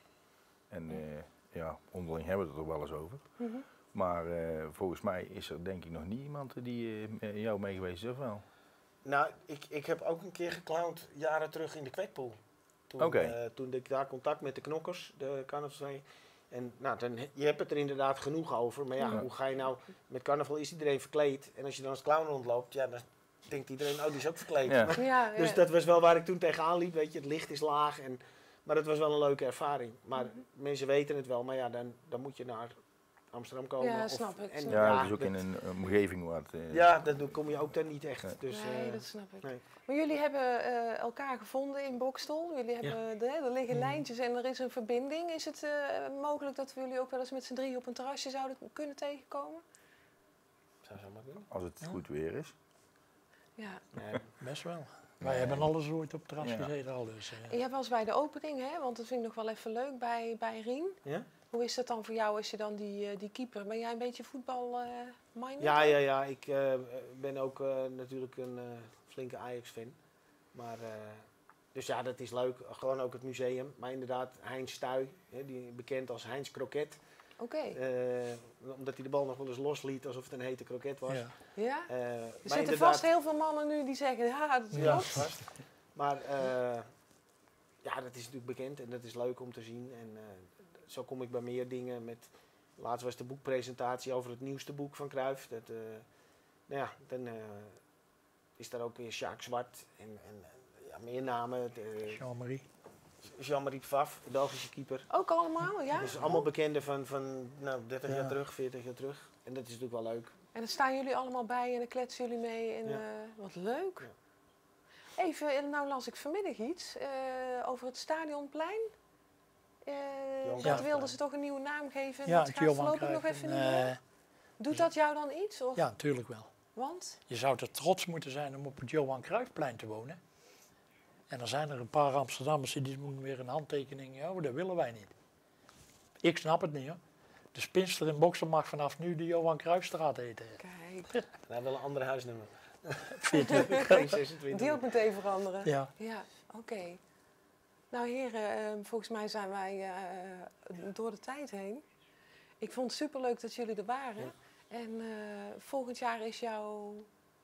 ja, onderling hebben we het er wel eens over. Mhm. Maar volgens mij is er denk ik nog niet iemand die jou mee geweest is, of wel? Nou, ik heb ook een keer geclowned jaren terug in de Kwekpoel. Toen ik daar contact met de knokkers, de carnavalsvereniging. En nou, je hebt het er inderdaad genoeg over. Maar ja, hoe ga je nou... Met carnaval is iedereen verkleed. En als je dan als clown rondloopt, ja, dan denkt iedereen, oh, die is ook verkleed. Ja. Dus dat was wel waar ik toen tegenaan liep, weet je. Het licht is laag. Maar dat was wel een leuke ervaring. Maar mensen weten het wel. Maar ja, dan moet je naar Amsterdam komen. Ja, snap ik. Ja, dat is ook in een omgeving waar het... Ja, dan kom je ook daar niet echt. Nee. Dus, Nee, dat snap ik. Nee. Maar jullie hebben elkaar gevonden in Boxtel. Jullie hebben, er liggen lijntjes en er is een verbinding. Is het mogelijk dat we jullie ook wel eens met z'n drieën op een terrasje zouden kunnen tegenkomen? Zou zo maar kunnen. Als het goed weer is. Ja. Nee. Best wel. Wij hebben alles ooit op het terras gezeten al. Dus, Je hebt wel eens bij de opening, hè? Want dat vind ik nog wel even leuk bij Rien. Ja? Hoe is dat dan voor jou als je dan die keeper... Ben jij een beetje voetbal-minded? Ja. Ik ben ook natuurlijk een flinke Ajax-fan. Maar, dus ja, dat is leuk. Gewoon ook het museum. Maar inderdaad, Heinz Stuy, die bekend als Heinz Kroket. Oké. Omdat hij de bal nog wel eens losliet alsof het een hete kroket was. Ja? Er maar zitten vast heel veel mannen nu die zeggen, ja, dat ja, klopt. vast. Maar ja, dat is natuurlijk bekend en dat is leuk om te zien. En zo kom ik bij meer dingen. Laatst was de boekpresentatie over het nieuwste boek van Cruijff. Dan is daar ook weer Sjaak Zwart en meer namen. Jean-Marie Pfaff, de Belgische keeper. Ook allemaal, ja? Dus allemaal bekenden van 30 jaar terug, 40 jaar terug. En dat is natuurlijk wel leuk. En dan staan jullie allemaal bij en dan kletsen jullie mee. En, wat leuk. Ja. Even, nou las ik vanmiddag iets over het Stadionplein. Dat wilden ze toch een nieuwe naam geven. En dat gaat voorlopig nog even niet. Doet dat jou dan iets? Of? Ja, natuurlijk wel. Want? Je zou er trots moeten zijn om op het Johan Cruijffplein te wonen. En dan zijn er een paar Amsterdammers die doen weer een handtekening. Ja, dat willen wij niet. Ik snap het niet hoor. De Spinster in Boxtel mag vanaf nu de Johan Cruijffstraat heten. Kijk. Hij wil een andere huisnummer. 26. Die ook meteen veranderen. Ja. Ja, oké. Nou heren, volgens mij zijn wij door de tijd heen. Ik vond het superleuk dat jullie er waren. Ja. En volgend jaar is jouw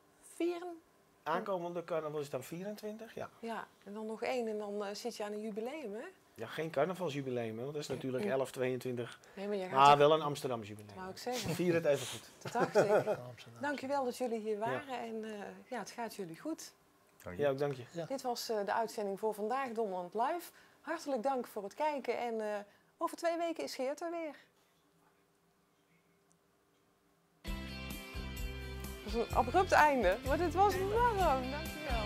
aankomende carnaval is dan 24, ja. Ja, en dan nog 1 en dan zit je aan een jubileum, hè? Ja, geen carnavalsjubileum, want dat is natuurlijk 11, 22. Nee, maar maar wel een Amsterdams jubileum. Wou ik zeggen. Vier het even goed. Dat dacht ik. Dankjewel dat jullie hier waren en het gaat jullie goed. Ja, ook dank je. Ja. Dit was de uitzending voor vandaag, Dommeland Live. Hartelijk dank voor het kijken en over 2 weken is Geert er weer. Dat is een abrupt einde, maar dit was warm. Dankjewel.